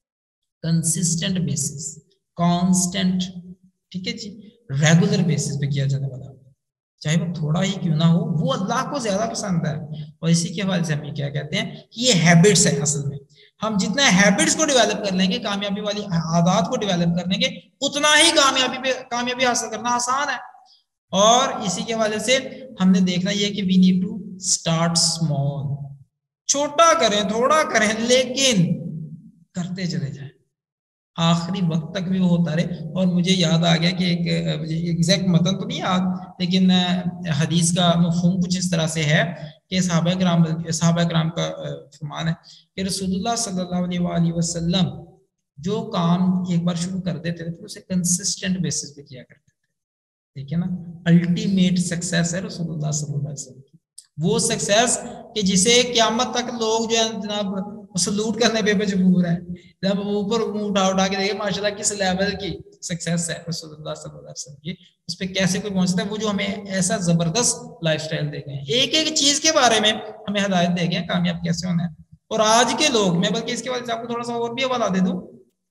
consistent basis, constant, ٹھیک ہے جی، ریگولر بیسس پہ کیا جانے والا، چاہے وہ تھوڑا ہی کیوں نہ ہو، وہ اللہ کو زیادہ پسند ہے. اور اسی کے حوالے سے ہم یہ کیا کہتے ہیں کہ یہ ہیبٹس ہے. اصل میں ہم جتنا ہیبٹس کو ڈیولپ کر لیں گے، کامیابی والی عادات کو ڈیولپ کر لیں گے، اتنا ہی کامیابی پہ کامیابی حاصل کرنا آسان ہے. اور اسی کے حوالے سے ہم نے دیکھنا یہ کہ we need to start small, چھوٹا کریں، تھوڑا کریں، لیکن کرتے چلے جائیں، آخری وقت تک بھی وہ ہوتا رہے. اور مجھے یاد آ گیا کہ ایک ایگزیکٹ متن تو نہیں یاد، لیکن حدیث کا مفہوم کچھ اس طرح سے ہے کہ صحابہ کرام صحابہ کرام کا فرمان ہے کہ رسول اللہ صلی اللہ علیہ وآلہ وسلم جو کام ایک بار شروع کر دیتے تھے اسے کنسسٹنٹ بیسس پہ کیا کرتے تھے. ٹھیک ہے نا؟ الٹیمیٹ سکسیس ہے رسول اللہ صلی اللہ علیہ وسلم کی، وہ سکسیس کہ جسے قیامت تک لوگ جو ہے جناب سلوٹ کرنے پہ مجبور ہے. جب اوپر اٹھا اٹھا کے دیکھیں ماشاءاللہ کس لیول کی سکسیس ہے رسول اللہ صلی اللہ علیہ وسلم کی، اس پہ کیسے کوئی پہنچتا ہے. وہ جو ہمیں ایسا زبردست لائف سٹائل دے گئے ہیں، ایک ایک چیز کے بارے میں ہمیں ہدایت دے گئے ہیں کامیاب کیسے ہونا ہے. اور آج کے لوگ، میں بلکہ اس کے بعد آپ کو تھوڑا سا اور بھی حوالہ دے دوں،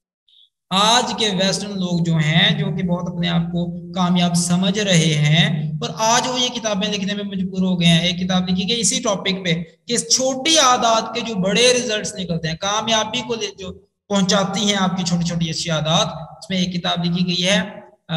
آج کے ویسٹرن لوگ جو ہیں جو کہ بہت اپنے آپ کو کامیاب سمجھ رہے ہیں، اور آج وہ یہ کتابیں لکھنے میں مجبور ہو گئے ہیں. ایک کتاب لکھی گئی اسی ٹاپک پہ کہ چھوٹی عادات کے جو بڑے ریزلٹس نکلتے ہیں، کامیابی کو جو پہنچاتی ہیں آپ کی چھوٹی چھوٹی اچھی عادات. اس میں ایک کتاب لکھی گئی ہے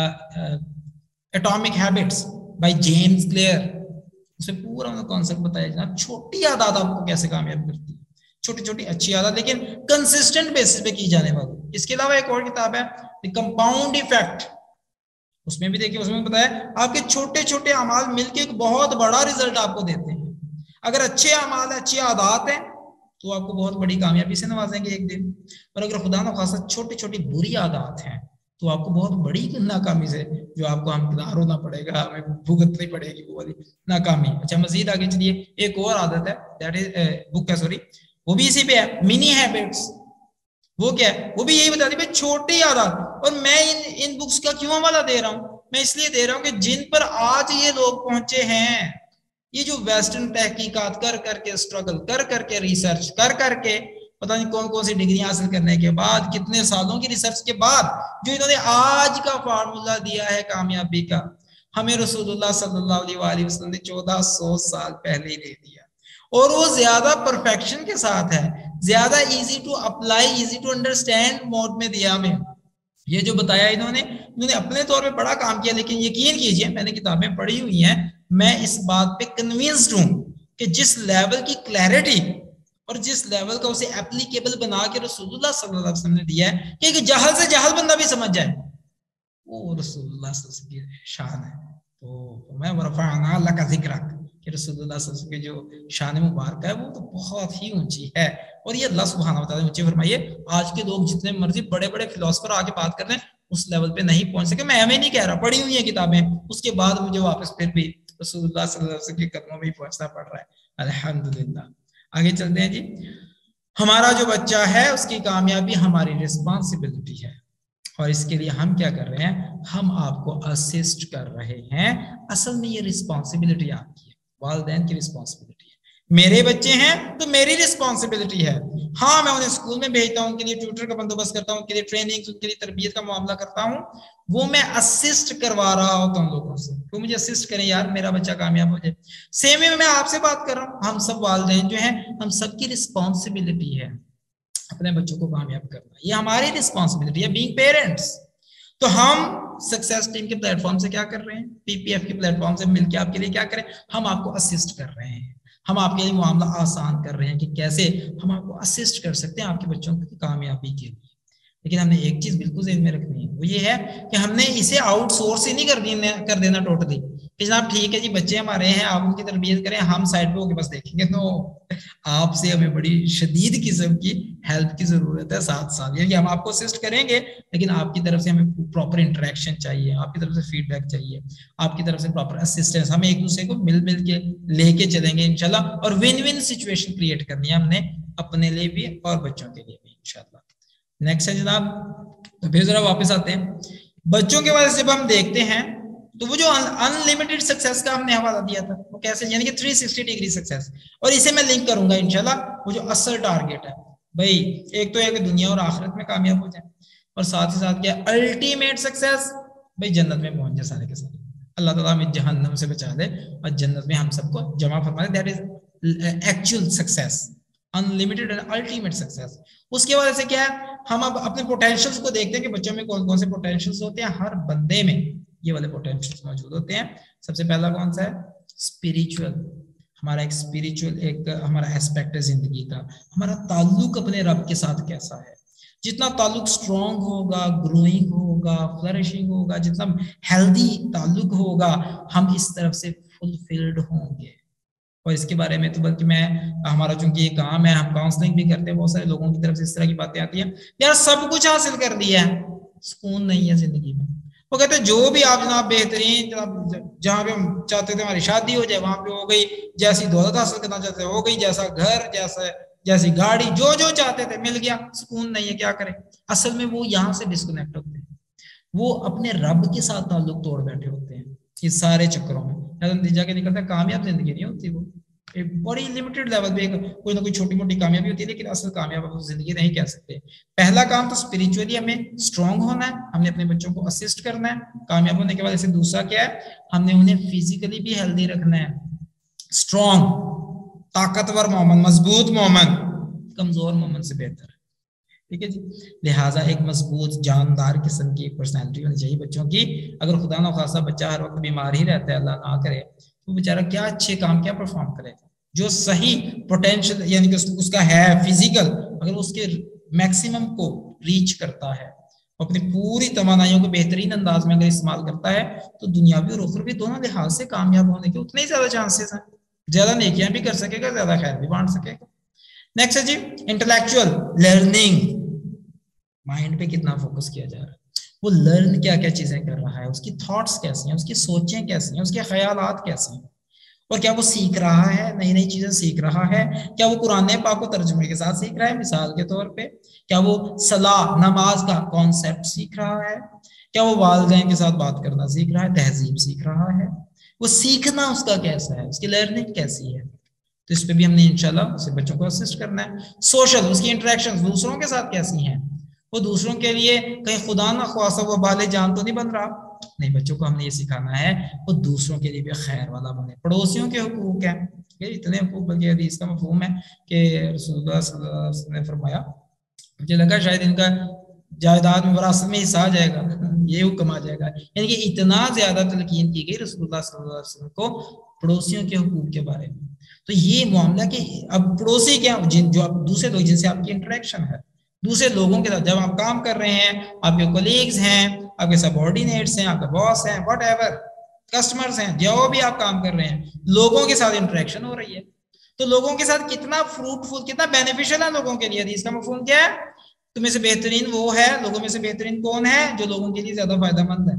atomic habits by James Clear. اسے پورا کانسیپٹ بتایا جناب چھوٹی عادات آپ کو کیسے کامیاب کرتی ہے، چھوٹی چھوٹی اچھی عادت لیکن کنسسٹنٹ بیسس پہ کی جانے والی. اس کے علاوہ ایک اور کتاب ہے دی کمپاؤنڈ ایفیکٹ، اس میں بھی دیکھیے اس میں بتایا آپ کے چھوٹے چھوٹے اعمال مل کے ایک بہت بڑا ریزلٹ آپ کو دیتے ہیں. اگر اچھے اعمال اچھی عادات ہیں تو آپ کو بہت بڑی کامیابی سے نوازیں گے ایک دن، اور اگر خدا نخواستہ چھوٹی چھوٹی بری عادات ہیں تو آپ کو بہت بڑی ناکامی سے جو آپ کو ہمدار ہونا پڑے گا، ہمیں بھگتنی پڑے گی وہ والی ناکامی. اچھا مزید آگے چلیے، ایک اور عادت ہے دیٹ از بک ہے سوری وہ بھی اسی پہ ہے، منی ہیبٹس. وہ کیا ہے؟ وہ بھی یہی بتا دی بھائی چھوٹی عادت. اور میں ان ان بکس کا کیوں حوالہ دے رہا ہوں؟ میں اس لیے دے رہا ہوں کہ جن پر آج یہ لوگ پہنچے ہیں، یہ جو ویسٹرن تحقیقات کر کر کے اسٹرگل کر کر کے ریسرچ کر کر کے پتہ نہیں کون کون سی ڈگری حاصل کرنے کے بعد، کتنے سالوں کی ریسرچ کے بعد جو انہوں نے آج کا فارمولا دیا ہے کامیابی کا، ہمیں رسول اللہ صلی اللہ علیہ وآلہ وسلم نے چودہ سو سال پہلے ہی دے دیا. اور وہ زیادہ پرفیکشن کے ساتھ ہے، زیادہ easy to apply, easy to understand mode میں دیا ہمیں. ये जो बताया इन्होंने इन्होंने अपने तौर पे बड़ा काम किया, लेकिन यकीन कीजिए मैंने किताबें पढ़ी हुई हैं, मैं इस बात पे कन्विंस्ड हूं कि जिस लेवल की क्लैरिटी और जिस लेवल का उसे एप्लीकेबल बना के रसूलुल्लाह सल्लल्लाहु अलैहि वसल्लम ने दिया है कि एक जहल से जहल बंदा भी समझ जाए, वो रसूलुल्लाह सल्लल्लाहु अलैहि वसल्लम की शान है। तो मैं वरफ़अना लका ज़िक्रक कि रसूलुल्लाह सल्लल्लाहु अलैहि वसल्लम की जो शान मुबारक है वो तो बहुत ही ऊंची है, और ये अल्लाह सुब्हानहू व तआला ने ऊंची फरमाई है। आज के लोग जितने मर्जी बड़े बड़े फिलोसफर आके बात कर रहे हैं उस लेवल पे नहीं पहुंच सके। मैं हमें नहीं कह रहा, पढ़ी हुई है किताबें, उसके बाद मुझे वापस फिर भी रसूलुल्लाह सल्लल्लाहु अलैहि वसल्लम के कदमों में ही पहुंचना पड़ रहा है, अल्हम्दुलिल्लाह। आगे चलते हैं जी। हमारा जो बच्चा है उसकी कामयाबी हमारी रिस्पॉन्सिबिलिटी है, और इसके लिए हम क्या कर रहे हैं, हम आपको असिस्ट कर रहे हैं। असल में ये रिस्पॉन्सिबिलिटी आपकी है, वालिदैन की रिस्पॉन्सिबिलिटी है। मेरे बच्चे हैं तो मेरी रिस्पॉन्सिबिलिटी है। हाँ, मैं उन्हें स्कूल में भेजता हूँ, उनके लिए ट्यूटर का बंदोबस्त करता हूँ, उनके लिए ट्रेनिंग, उनके लिए तरबियत का मामला करता हूँ, वो मैं असिस्ट करवा रहा होता हूँ लोगों से, तो मुझे असिस्ट करें यार, मेरा बच्चा कामयाब हो जाए। सेम वे में मैं आपसे बात कर रहा हूँ, हम सब वालिदैन जो हैं, हम सबकी रिस्पॉन्सिबिलिटी है अपने बच्चों को कामयाब करना, ये हमारी रिस्पॉन्सिबिलिटी है बीइंग पेरेंट्स। तो हम सक्सेस टीम के प्लेटफॉर्म से क्या कर रहे हैं, पीपीएफ के प्लेटफॉर्म से मिलकर आपके लिए क्या करें, हम आपको असिस्ट कर रहे हैं, हम आपके लिए मामला आसान कर रहे हैं कि कैसे हम आपको असिस्ट कर सकते हैं आपके बच्चों की कामयाबी के लिए। लेकिन हमने एक चीज बिल्कुल ज़हन में रखनी है, वो ये है कि हमने इसे आउटसोर्स ही नहीं कर देना कर देना टोटली कि जनाब ठीक है जी बच्चे हमारे हैं, आप उनकी तरबियत करें, हम साइड पे होके बस देखेंगे। तो आपसे हमें बड़ी शदीद किस्म की हेल्प की जरूरत है साथ साथ, यानी हम आपको असिस्ट करेंगे लेकिन आपकी तरफ से हमें प्रॉपर इंटरेक्शन चाहिए, आपकी तरफ से फीडबैक चाहिए, आपकी तरफ से प्रॉपर असिस्टेंस, हम एक दूसरे को मिल मिल के लेके चलेंगे इंशाल्लाह, और विन विन सिचुएशन क्रिएट करनी है हमने अपने लिए भी और बच्चों के लिए भी इंशाल्लाह। नेक्स्ट है जनाब, तो फिर जरा वापस आते हैं बच्चों के बारे में। जब हम देखते हैं तो वो जो अनलिमिटेड सक्सेस का हमने हवाला दिया था वो कैसे, यानी कि थ्री सिक्सटी डिग्री सक्सेस, और इसे मैं लिंक करूंगा इंशाल्लाह। वो जो असल टारगेट है भाई, एक तो है कि दुनिया और आखिरत में कामयाब हो जाए, और साथ ही साथ क्या अल्टीमेट सक्सेस, भाई जन्नत में पहुंच जाए सारे के सारे, अल्लाह ताला हमें जहन्नम से बचा दे और जन्नत में हम सबको जमा फरमा दे। That is actual success, unlimited and ultimate success. उसके वजह से क्या है, हम अब अपने पोटेंशियल्स को देखते हैं कि बच्चों में कौन कौन से पोटेंशियल्स होते हैं। हर बंदे में ये वाले पोटेंशियल्स मौजूद होते हैं। सबसे पहला कौन सा है, स्पिरिचुअल। हमारा एक स्पिरिचुअल एक हमारा एस्पेक्ट है जिंदगी का, हमारा ताल्लुक अपने रब के साथ कैसा है। जितना ताल्लुक स्ट्रॉन्ग होगा, ग्रोइंग होगा, फ्लरिशिंग होगा, जितना हेल्दी ताल्लुक होगा, हम इस तरफ से फुलफिल्ड होंगे। और इसके बारे में तो बल्कि मैं, हमारा चूंकि ये काम है, हम काउंसलिंग भी करते हैं, बहुत सारे लोगों की तरफ से इस तरह की बातें आती हैं, यार सब कुछ हासिल कर दिया है, सुकून नहीं है जिंदगी में। वो कहते हैं जो भी आप जनाब बेहतरीन, जनाब जहाँ पे हम चाहते थे हमारी शादी हो जाए वहां पे हो गई, जैसी दौलत हासिल करना चाहते हो गई, जैसा घर, जैसा जैसी गाड़ी, जो जो चाहते थे मिल गया, सुकून नहीं है, क्या करें। असल में वो यहाँ से डिस्कनेक्ट होते हैं, वो अपने रब के साथ ताल्लुक तोड़ बैठे होते हैं इस सारे चक्करों में। नतीजा क्या निकलता है, कामयाब जिंदगी नहीं होती, वो एक बड़ी लिमिटेड लेवल पे कोई ना कोई छोटी मोटी कामयाबी होती है, लेकिन असल कामयाब जिंदगी नहीं कह सकते। पहला काम तो स्पिरिचुअली हमें स्ट्रांग होना है, हमने अपने बच्चों को असिस्ट करना है कामयाब होने के बाद। इसे दूसरा क्या है, हमने उन्हें फिजिकली भी हेल्दी रखना है, स्ट्रांग, ताकतवर मोमन, मजबूत मोमन कमजोर मोमन से बेहतर है, ठीक है जी। लिहाजा एक मजबूत जानदार किस्म की एक पर्सनैलिटी होनी चाहिए बच्चों की। अगर खुदा ना खासा बच्चा हर वक्त बीमार ही रहता है, अल्लाह ना करे, तो बेचारा क्या अच्छे काम क्या परफॉर्म करेगा। जो सही पोटेंशियल यानी कि उस, उसका है फिजिकल, अगर उसके मैक्सिमम को रीच करता है, अपनी पूरी तवानाइयों को बेहतरीन अंदाज में अगर इस्तेमाल करता है, तो दुनियावी और उखरवी दोनों लिहाज से कामयाब होने के उतने ही ज्यादा चांसेस हैं। ज्यादा नेकियां भी कर सकेगा, ज्यादा खैर भी बांट सकेगा। नेक्स्ट है जी इंटेलेक्चुअल लर्निंग। माइंड पे कितना फोकस किया जा रहा है, वो लर्न क्या क्या चीजें कर रहा है, उसकी थॉट्स कैसी हैं, उसकी सोचें कैसी हैं, उसके ख्यालात कैसे हैं, और क्या वो सीख रहा है, नई नई चीजें सीख रहा है, क्या वो कुरान पाक को तर्जुमे के साथ सीख रहा है मिसाल के तौर पे, क्या वो सलाह नमाज का कॉन्सेप्ट सीख रहा है, क्या वो वालिदैन के साथ बात करना सीख रहा है, तहजीब सीख रहा है, वो सीखना उसका कैसा है, उसकी लर्निंग कैसी है। तो इस पे भी हमने इंशाल्लाह उसे बच्चों को असिस्ट करना है। सोशल, उसकी इंटरेक्शन दूसरों के साथ कैसी हैं, वो दूसरों के लिए कहीं खुदा ना ख्वासा वो बाले जान तो नहीं बन रहा, नहीं, बच्चों को हमने ये सिखाना है वो दूसरों के लिए भी खैर वाला बने। पड़ोसियों के हुकूक हैं, ये इतने हुकूक, बल्कि हदीस का मफहूम है कि रसूलुल्लाह सल्लल्लाहु अलैहि वसल्लम ने फरमाया, मुझे लगा शायद इनका جائیداد میں وراثت میں حصہ آ جائے گا، یہ حکم آ جائے گا. یعنی کہ اتنا زیادہ تلقین کی گئی رسول اللہ صلی اللہ علیہ وسلم کو پڑوسیوں کے حقوق کے بارے میں. تو یہ معاملہ کہ اب پڑوسی کیا، جن جو آپ دوسرے لوگ جن سے آپ کی انٹریکشن ہے، دوسرے لوگوں کے ساتھ جب آپ کام کر رہے ہیں، آپ کے کولیگز ہیں، آپ کے سبارڈینیٹس ہیں، آپ کے باس ہیں، واٹ ایور کسٹمرز ہیں، جو بھی آپ کام کر رہے ہیں، لوگوں کے ساتھ انٹریکشن ہو رہی ہے. تو لوگوں کے ساتھ کتنا فروٹفل، کتنا بینیفیشل ہے لوگوں کے لیے. حدیث کا مفہوم کیا ہے؟ تم میں سے بہترین وہ ہے، لوگوں میں سے بہترین کون ہے؟ جو لوگوں کے لیے زیادہ فائدہ مند ہے.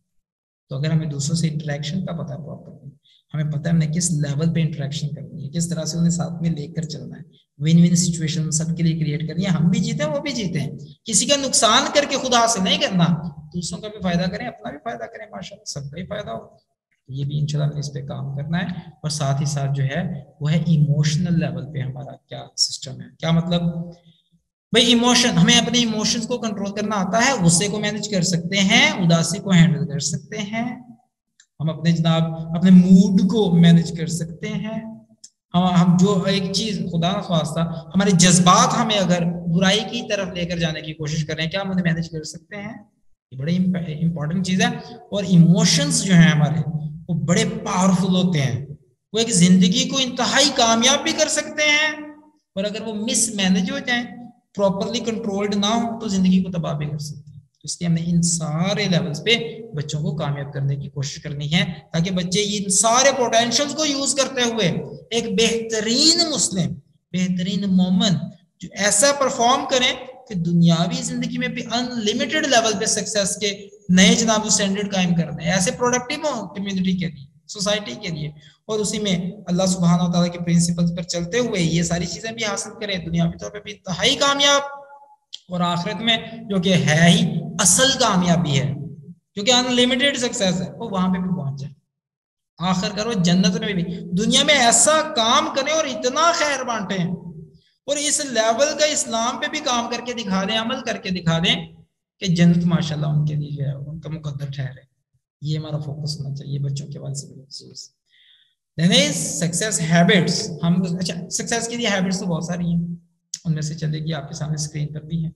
تو اگر ہمیں دوسروں سے انٹریکشن کا پتہ ہے پراپرلی، ہمیں پتہ ہے ہمیں کس لیول پہ انٹریکشن کرنی ہے، کس طرح سے انہیں ساتھ میں لے کر چلنا ہے، ون ون سچویشن سب کے لیے کریٹ کرنی ہے. ہم بھی جیتے ہیں، وہ بھی جیتے ہیں. کسی کا نقصان کر کے خود حاصل نہیں کرنا، دوسروں کا بھی فائدہ کریں، اپنا بھی فائدہ کریں، ماشاءاللہ سب کا ہی فائدہ ہو. یہ بھی انشاءاللہ ہمیں اس پہ کام کرنا ہے. اور ساتھ ہی ساتھ جو ہے وہ ہے ایموشنل لیول پہ ہمارا کیا سسٹم ہے. کیا مطلب بھائی؟ ایموشن، ہمیں اپنے ایموشنز کو کنٹرول کرنا آتا ہے. غصے کو مینج کر سکتے ہیں، اداسی کو ہینڈل کر سکتے ہیں، ہم اپنے جناب اپنے موڈ کو مینج کر سکتے ہیں. ہم ہم جو ایک چیز خدا نخواستہ ہمارے جذبات ہمیں اگر برائی کی طرف لے کر جانے کی کوشش کریں، کیا ہم انہیں مینج کر سکتے ہیں؟ یہ بڑی امپورٹنٹ چیز ہے. اور ایموشنز جو ہیں ہمارے وہ بڑے پاورفل ہوتے ہیں. وہ ایک زندگی کو انتہائی کامیاب بھی کر سکتے ہیں، اور اگر وہ مس مینج ہو جائیں، پراپرلی کنٹرولڈ نہ ہو، تو زندگی کو تباہ بھی کر سکتے ہیں. اس لیے ہم نے ان سارے لیولز پہ بچوں کو کامیاب کرنے کی کوشش کرنی ہے، تاکہ بچے ان سارے پوٹینشلز کو یوز کرتے ہوئے ایک بہترین مسلم، بہترین مومن جو ایسا پرفارم کریں کہ دنیاوی زندگی میں بھی ان لمیٹڈ لیول پہ سکسیس کے نئے جناب سٹینڈرڈ قائم کرنے ہیں، ایسے پروڈکٹیو ہوں کمیونٹی کے لیے، سوسائٹی کے لیے. اور اسی میں اللہ سبحانہ و تعالیٰ کے پرنسپلز پر چلتے ہوئے یہ ساری چیزیں بھی حاصل کریں، دنیاوی طور پہ بھی انتہائی کامیاب، اور آخرت میں جو کہ ہے ہی اصل کامیابی ہے، جو کہ ان لمیٹڈ سکسیس ہے، وہ وہاں پہ بھی پہنچ جائے. آخر کرو جنت میں بھی، دنیا میں ایسا کام کریں اور اتنا خیر بانٹیں، اور اس لیول کا اسلام پہ بھی کام کر کے دکھا دیں، عمل کر کے دکھا دیں کہ جنت ماشاءاللہ ان کے لیے جو ہے ان کا مقدر ٹھہرے. یہ ہمارا فوکس ہونا چاہیے بچوں کے والے سے خصوص. سکسیس ہیبٹس، ہم اچھا سکسیس کے لیے ہیبٹس تو بہت ساری ہیں، ان میں سے چلے گی آپ کے سامنے اسکرین پر بھی ہیں.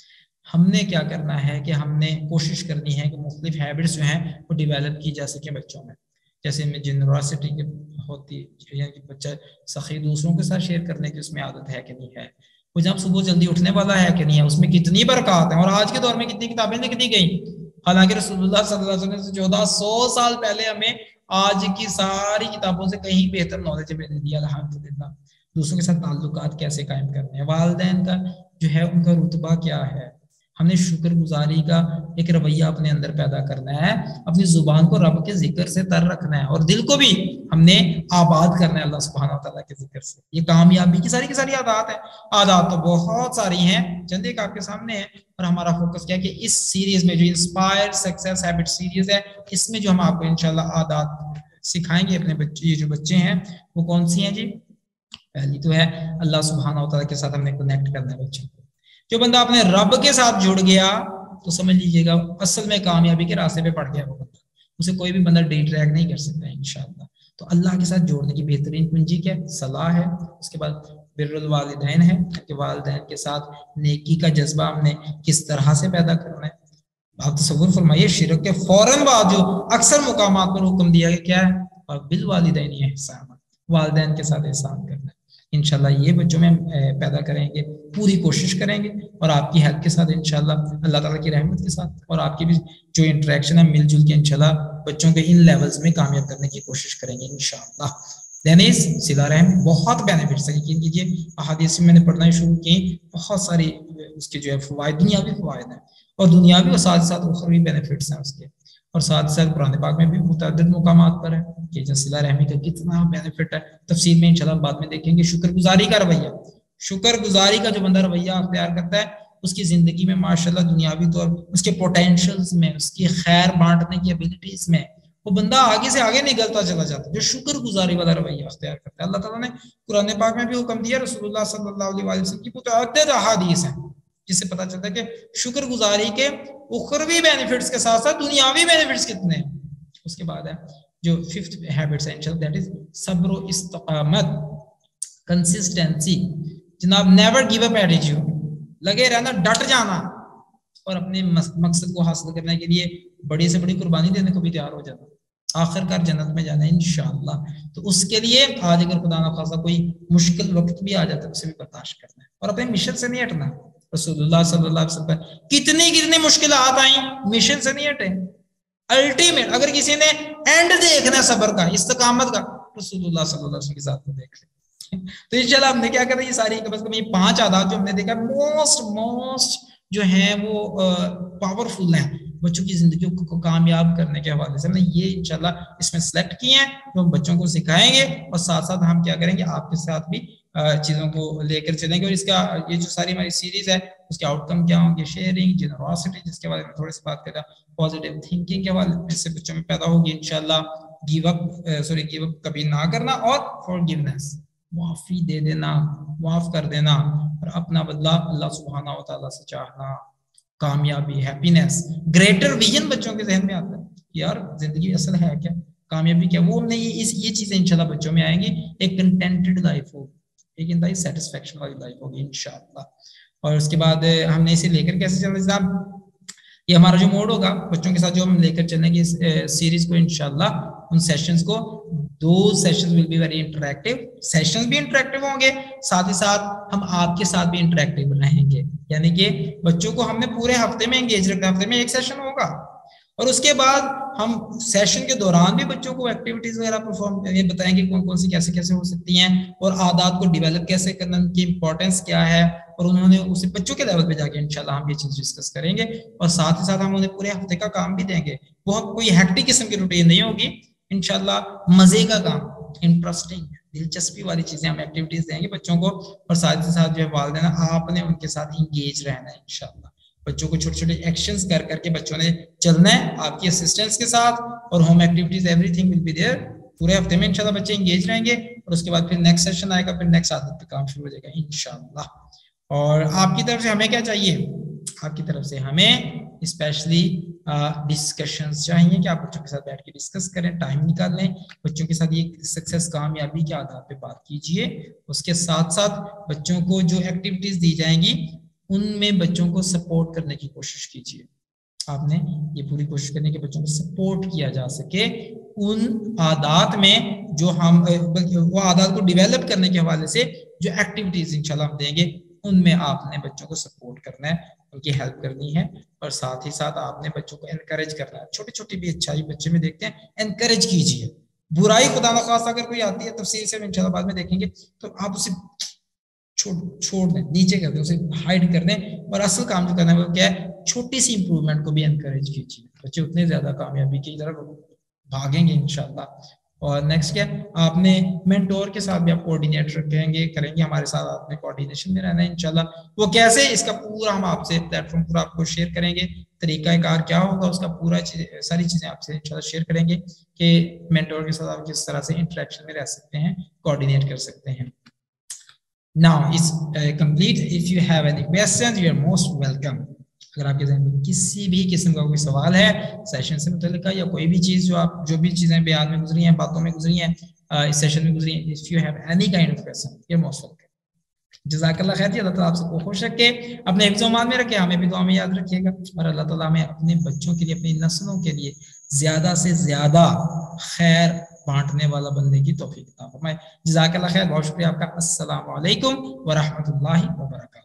ہم نے کیا کرنا ہے کہ ہم نے کوشش کرنی ہے کہ مختلف ہیبٹس جو ہیں وہ ڈیولپ کی جا سکیں بچوں میں. جیسے میں جنراسٹی کی ہوتی ہے، یعنی کہ بچہ سخی دوسروں کے ساتھ شیئر کرنے کی اس میں عادت ہے کہ نہیں ہے، وہ جب صبح جلدی اٹھنے والا ہے کہ نہیں ہے، اس میں کتنی برکات ہیں. اور آج کے دور میں کتنی کتابیں لکھ دی گئیں، حالانکہ رسول اللہ صلی اللہ علیہ وسلم سے چودہ سو سال پہلے ہمیں آج کی ساری کتابوں سے کہیں بہتر نالج میں دے دیا الحمدللہ. دوسروں کے ساتھ تعلقات کیسے قائم کرنے ہیں، والدین کا جو ہے ان کا رتبہ کیا ہے، ہم نے شکر گزاری کا ایک رویہ اپنے اندر پیدا کرنا ہے، اپنی زبان کو رب کے ذکر سے تر رکھنا ہے، اور دل کو بھی ہم نے آباد کرنا ہے اللہ سبحانہ وتعالیٰ کے ذکر سے. یہ کامیابی کی ساری کی ساری عادات ہیں. عادات تو بہت ساری ہیں، چند ایک آپ کے سامنے ہیں، اور ہمارا فوکس کیا ہے کہ اس سیریز میں جو انسپائر سکسیس ہیبٹ سیریز ہے، اس میں جو ہم آپ کو انشاءاللہ عادات سکھائیں گے اپنے بچے، یہ جو بچے ہیں وہ کون سی ہیں جی؟ پہلی تو ہے اللہ سبحانہ وتعالیٰ کے ساتھ ہم نے کنیکٹ کرنا ہے بچوں کو. جو بندہ اپنے رب کے ساتھ جڑ گیا تو سمجھ لیجئے گا اصل میں کامیابی کے راستے پہ پڑ گیا وہ بندہ، اسے کوئی بھی بندہ ڈی ٹریک نہیں کر سکتا ہے انشاءاللہ. تو اللہ کے ساتھ جوڑنے کی بہترین کنجی کیا ہے؟ صلاح ہے. اس کے بعد بر الوالدین ہے کہ والدین کے ساتھ نیکی کا جذبہ ہم نے کس طرح سے پیدا کرنا ہے. آپ تصور فرمائیے شرک کے فوراً بعد جو اکثر مقامات پر حکم دیا گیا کیا ہے؟ اور بالوالدین احسان، والدین کے ساتھ احسان کرنا ہے. انشاءاللہ یہ بچوں میں پیدا کریں گے، پوری کوشش کریں گے، اور آپ کی ہیلپ کے ساتھ انشاءاللہ اللہ تعالیٰ کی رحمت کے ساتھ اور آپ کی بھی جو انٹریکشن ہے مل جل کے انشاءاللہ بچوں کے ان لیولز میں کامیاب کرنے کی کوشش کریں گے انشاءاللہ. دینیز صلہ رحم بہت بینیفٹس ہیں، یقین کیجیے احادیث میں میں نے پڑھنا شروع کی، بہت ساری اس کے جو ہے فوائد، دنیاوی فوائد ہیں اور دنیاوی اور ساتھ ساتھ اخروی بینیفٹس ہیں اس کے. اور ساتھ ساتھ قرآن پاک میں بھی متعدد مقامات پر ہے کہ جو صلہ رحمی کا کتنا بینیفٹ ہے. تفسیر میں انشاءاللہ بعد میں دیکھیں گے. شکر گزاری کا رویہ، شکر گزاری کا جو بندہ رویہ اختیار کرتا ہے اس کی زندگی میں ماشاءاللہ دنیاوی طور اس کے پوٹینشلز میں، اس کی خیر بانٹنے کی ابیلٹیز میں وہ بندہ آگے سے آگے نکلتا چلا جاتا ہے جو شکر گزاری والا رویہ اختیار کرتا ہے. اللہ تعالیٰ نے قرآن پاک میں بھی حکم دیا، رسول اللہ صلی اللہ علیہ وسلم کی متعدد احادیث ہیں جس سے پتہ چلتا ہے کہ شکر گزاری کے اخروی بینیفٹس کے ساتھ ساتھ دنیاوی بینیفٹس کتنے ہیں. اس کے بعد ہے جو ففتھ ہیبٹس ہے انشاءاللہ دیٹ از صبر و استقامت، کنسسٹنسی. جناب نیور گیو اپ ایٹیٹیوڈ، لگے رہنا، ڈٹ جانا. اور اپنے مقصد کو حاصل کرنے کے لیے بڑی سے بڑی قربانی دینے کو بھی تیار ہو جاتا ہے، آخرکار جنت میں جانا ہے انشاءاللہ۔ تو اس کے لیے آج اگر خدا نخواستہ کوئی مشکل وقت بھی آ جاتا ہے اسے بھی برداشت کرنا ہے اور اپنے مشن سے نہیں ہٹنا۔ رسول اللہ صلی اللہ علیہ وسلم کتنی کتنی مشکلات آئیں، مشن سے نہیں ہٹے۔ الٹیمیٹ اگر کسی نے اینڈ دیکھنا ہے صبر کا، استقامت کا، رسول اللہ صلی اللہ علیہ وسلم کی ذات کو دیکھ لیں۔ تو انشاءاللہ ہم نے کیا کرنا ہے، یہ ساری کم از کم یہ پانچ عادات جو ہم نے دیکھا موسٹ موسٹ جو ہیں وہ پاورفل ہیں بچوں کی زندگیوں کو کامیاب کرنے کے حوالے سے، ہم نے یہ انشاءاللہ اس میں سلیکٹ کیے ہیں جو ہم بچوں کو سکھائیں گے، اور ساتھ ساتھ ہم کیا کریں گے آپ کے ساتھ بھی چیزوں کو لے کر چلیں گے۔ اور اس کا یہ جو ساری ہماری سیریز ہے اس کے آؤٹ کم کیا ہوں گے، شیئرنگ، جنراسٹی جس کے بارے میں تھوڑی سی بات کر رہا، پازیٹیو تھنکنگ کے حوالے سے بچوں میں پیدا ہوگی انشاءاللہ، give up sorry give up کبھی نہ کرنا، اور فارگیونیس معافی دے دینا، معاف کر دینا، اور اپنا بدلہ اللہ سبحانہ و تعالیٰ سے چاہنا، کامیابی، ہیپینس، گریٹر ویژن بچوں کے ذہن میں آتا ہے یار زندگی اصل ہے کیا، کامیابی کیا، وہ ہم نے یہ یہ چیزیں انشاءاللہ بچوں میں آئیں گی، ایک کنٹینٹڈ لائف ہوگی، ایک انتہائی سیٹسفیکشن والی لائف ہوگی انشاءاللہ۔ اور اس کے بعد ہم نے اسے لے کر کیسے چل رہے ہیں، یہ ہمارا جو موڈ ہوگا بچوں کے ساتھ جو ہم لے کر چلیں گے اس سیریز کو انشاءاللہ، ان سیشنز کو، دو sessions will be very interactive, sessions بھی انٹریکٹیو ہوں گے، ساتھ ہی ساتھ ہم آپ کے ساتھ بھی انٹریکٹیو رہیں گے، یعنی کہ بچوں کو ہم نے پورے ہفتے میں انگیج رکھنا، ہفتے میں ایک سیشن ہوگا، اور اس کے بعد ہم سیشن کے دوران بھی بچوں کو ایکٹیویٹیز وغیرہ پرفارم یہ بتائیں گے کون کون سی کیسے کیسے ہو سکتی ہیں، اور عادات کو ڈیولپ کیسے کرنا، ان کی امپورٹنس کیا ہے، اور انہوں نے اسے بچوں کے لیول پہ جا کے انشاءاللہ ہم یہ چیز ڈسکس کریں گے، اور ساتھ ہی ساتھ ہم انہیں پورے ہفتے کا کام بھی دیں گے، وہ کوئی ہیکٹک قسم کی روٹین نہیں ہوگی انشاءاللہ، مزے کا کام، انٹرسٹنگ دلچسپی والی چیزیں ہم ایکٹیویٹیز دیں گے بچوں کو، اور ساتھ ہی ساتھ جو ہے والدین آپ نے ان کے ساتھ انگیج رہنا ہے انشاءاللہ، بچوں کو چھوٹے چھوٹے ایکشنز کر کر کے بچوں نے چلنا ہے آپ کی اسسٹنس کے ساتھ، اور home activities everything will be there, پورے ہفتے میں انشاءاللہ بچے انگیج رہیں گے، اور اس کے بعد پھر نیکسٹ سیشن آئے گا، پھر نیکسٹ عادت پہ کام شروع ہو جائے گا انشاءاللہ۔ اور آپ کی طرف سے ہمیں کیا چاہیے، آپ کی طرف سے ہمیں اسپیشلی ڈسکشنز چاہیے کہ آپ بچوں کے ساتھ بیٹھ کے ڈسکس کریں، ٹائم نکال لیں، بچوں کے ساتھ یہ سکسیس کامیابی کے آداب پہ بات کیجئے، اس کے ساتھ ساتھ بچوں کو جو ایکٹیویٹیز دی جائیں گی ان میں بچوں کو سپورٹ کرنے کی کوشش کیجئے، آپ نے یہ پوری کوشش کرنے کے بچوں کو سپورٹ کیا جا سکے ان عادات میں جو ہم وہ عادات کو ڈیولپ کرنے کے حوالے سے جو ایکٹیویٹیز انشاءاللہ ہم دیں گے ان میں آپ نے بچوں کو سپورٹ کرنا ہے، ان کی ہیلپ کرنی ہے، اور ساتھ ہی ساتھ آپ نے بچوں کو انکریج کرنا ہے، چھوٹی چھوٹی بھی اچھائی بچے میں دیکھتے ہیں انکریج کیجئے، برائی خدا نخواستہ اگر کوئی آتی ہے تفصیل سے انشاءاللہ بعد میں دیکھیں گے تو آپ اسے چھوڑ چھوڑ دیں، نیچے کر دیں، اسے ہائڈ کر دیں، اور اصل کام جو کرنا ہے وہ کیا ہے، چھوٹی سی امپروومنٹ کو بھی انکریج کیجیے، بچے اتنے زیادہ کامیابی کی طرف بھاگیں گے انشاءاللہ۔ اور نیکسٹ کیا، آپ نے مینٹور کے ساتھ بھی آپ کوآرڈینیٹ رکھیں گے کریں گے، ہمارے ساتھ آپ نے کوآرڈینیشن میں رہنا ہے انشاءاللہ، وہ کیسے، اس کا پورا ہم آپ سے پلیٹ فارم پورا آپ کو شیئر کریں گے، طریقہ کار کیا ہوگا اس کا پورا ساری چیزیں آپ سے انشاءاللہ شیئر کریں گے کہ مینٹور کے ساتھ آپ کس طرح سے انٹریکشن میں رہ سکتے ہیں، کوآرڈینیٹ کر سکتے ہیں۔ Now it's uh, complete. If you have any questions, you are most welcome. اگر آپ کے ذہن میں کسی بھی قسم کا کوئی سوال ہے سیشن سے متعلق یا کوئی بھی چیز جو آپ جو بھی چیزیں بیان میں گزری ہیں، باتوں میں گزری ہیں، اس سیشن میں گزری ہیں، if you have any kind of question, you are most welcome. جزاک اللہ خیر جی، اللہ تعالیٰ آپ سب کو خوش رکھے، اپنے حفظ و امان میں رکھے، ہمیں بھی دعا میں یاد رکھیے گا، اور اللہ تعالیٰ ہمیں اپنے بچوں کے لیے، اپنی نسلوں کے لیے زیادہ سے زیادہ خیر بانٹنے والا بننے کی توفیق عطا فرمائے۔ جزاک اللہ خیر، بہت شکریہ آپ کا، السلام علیکم ورحمۃ اللہ وبرکاتہ۔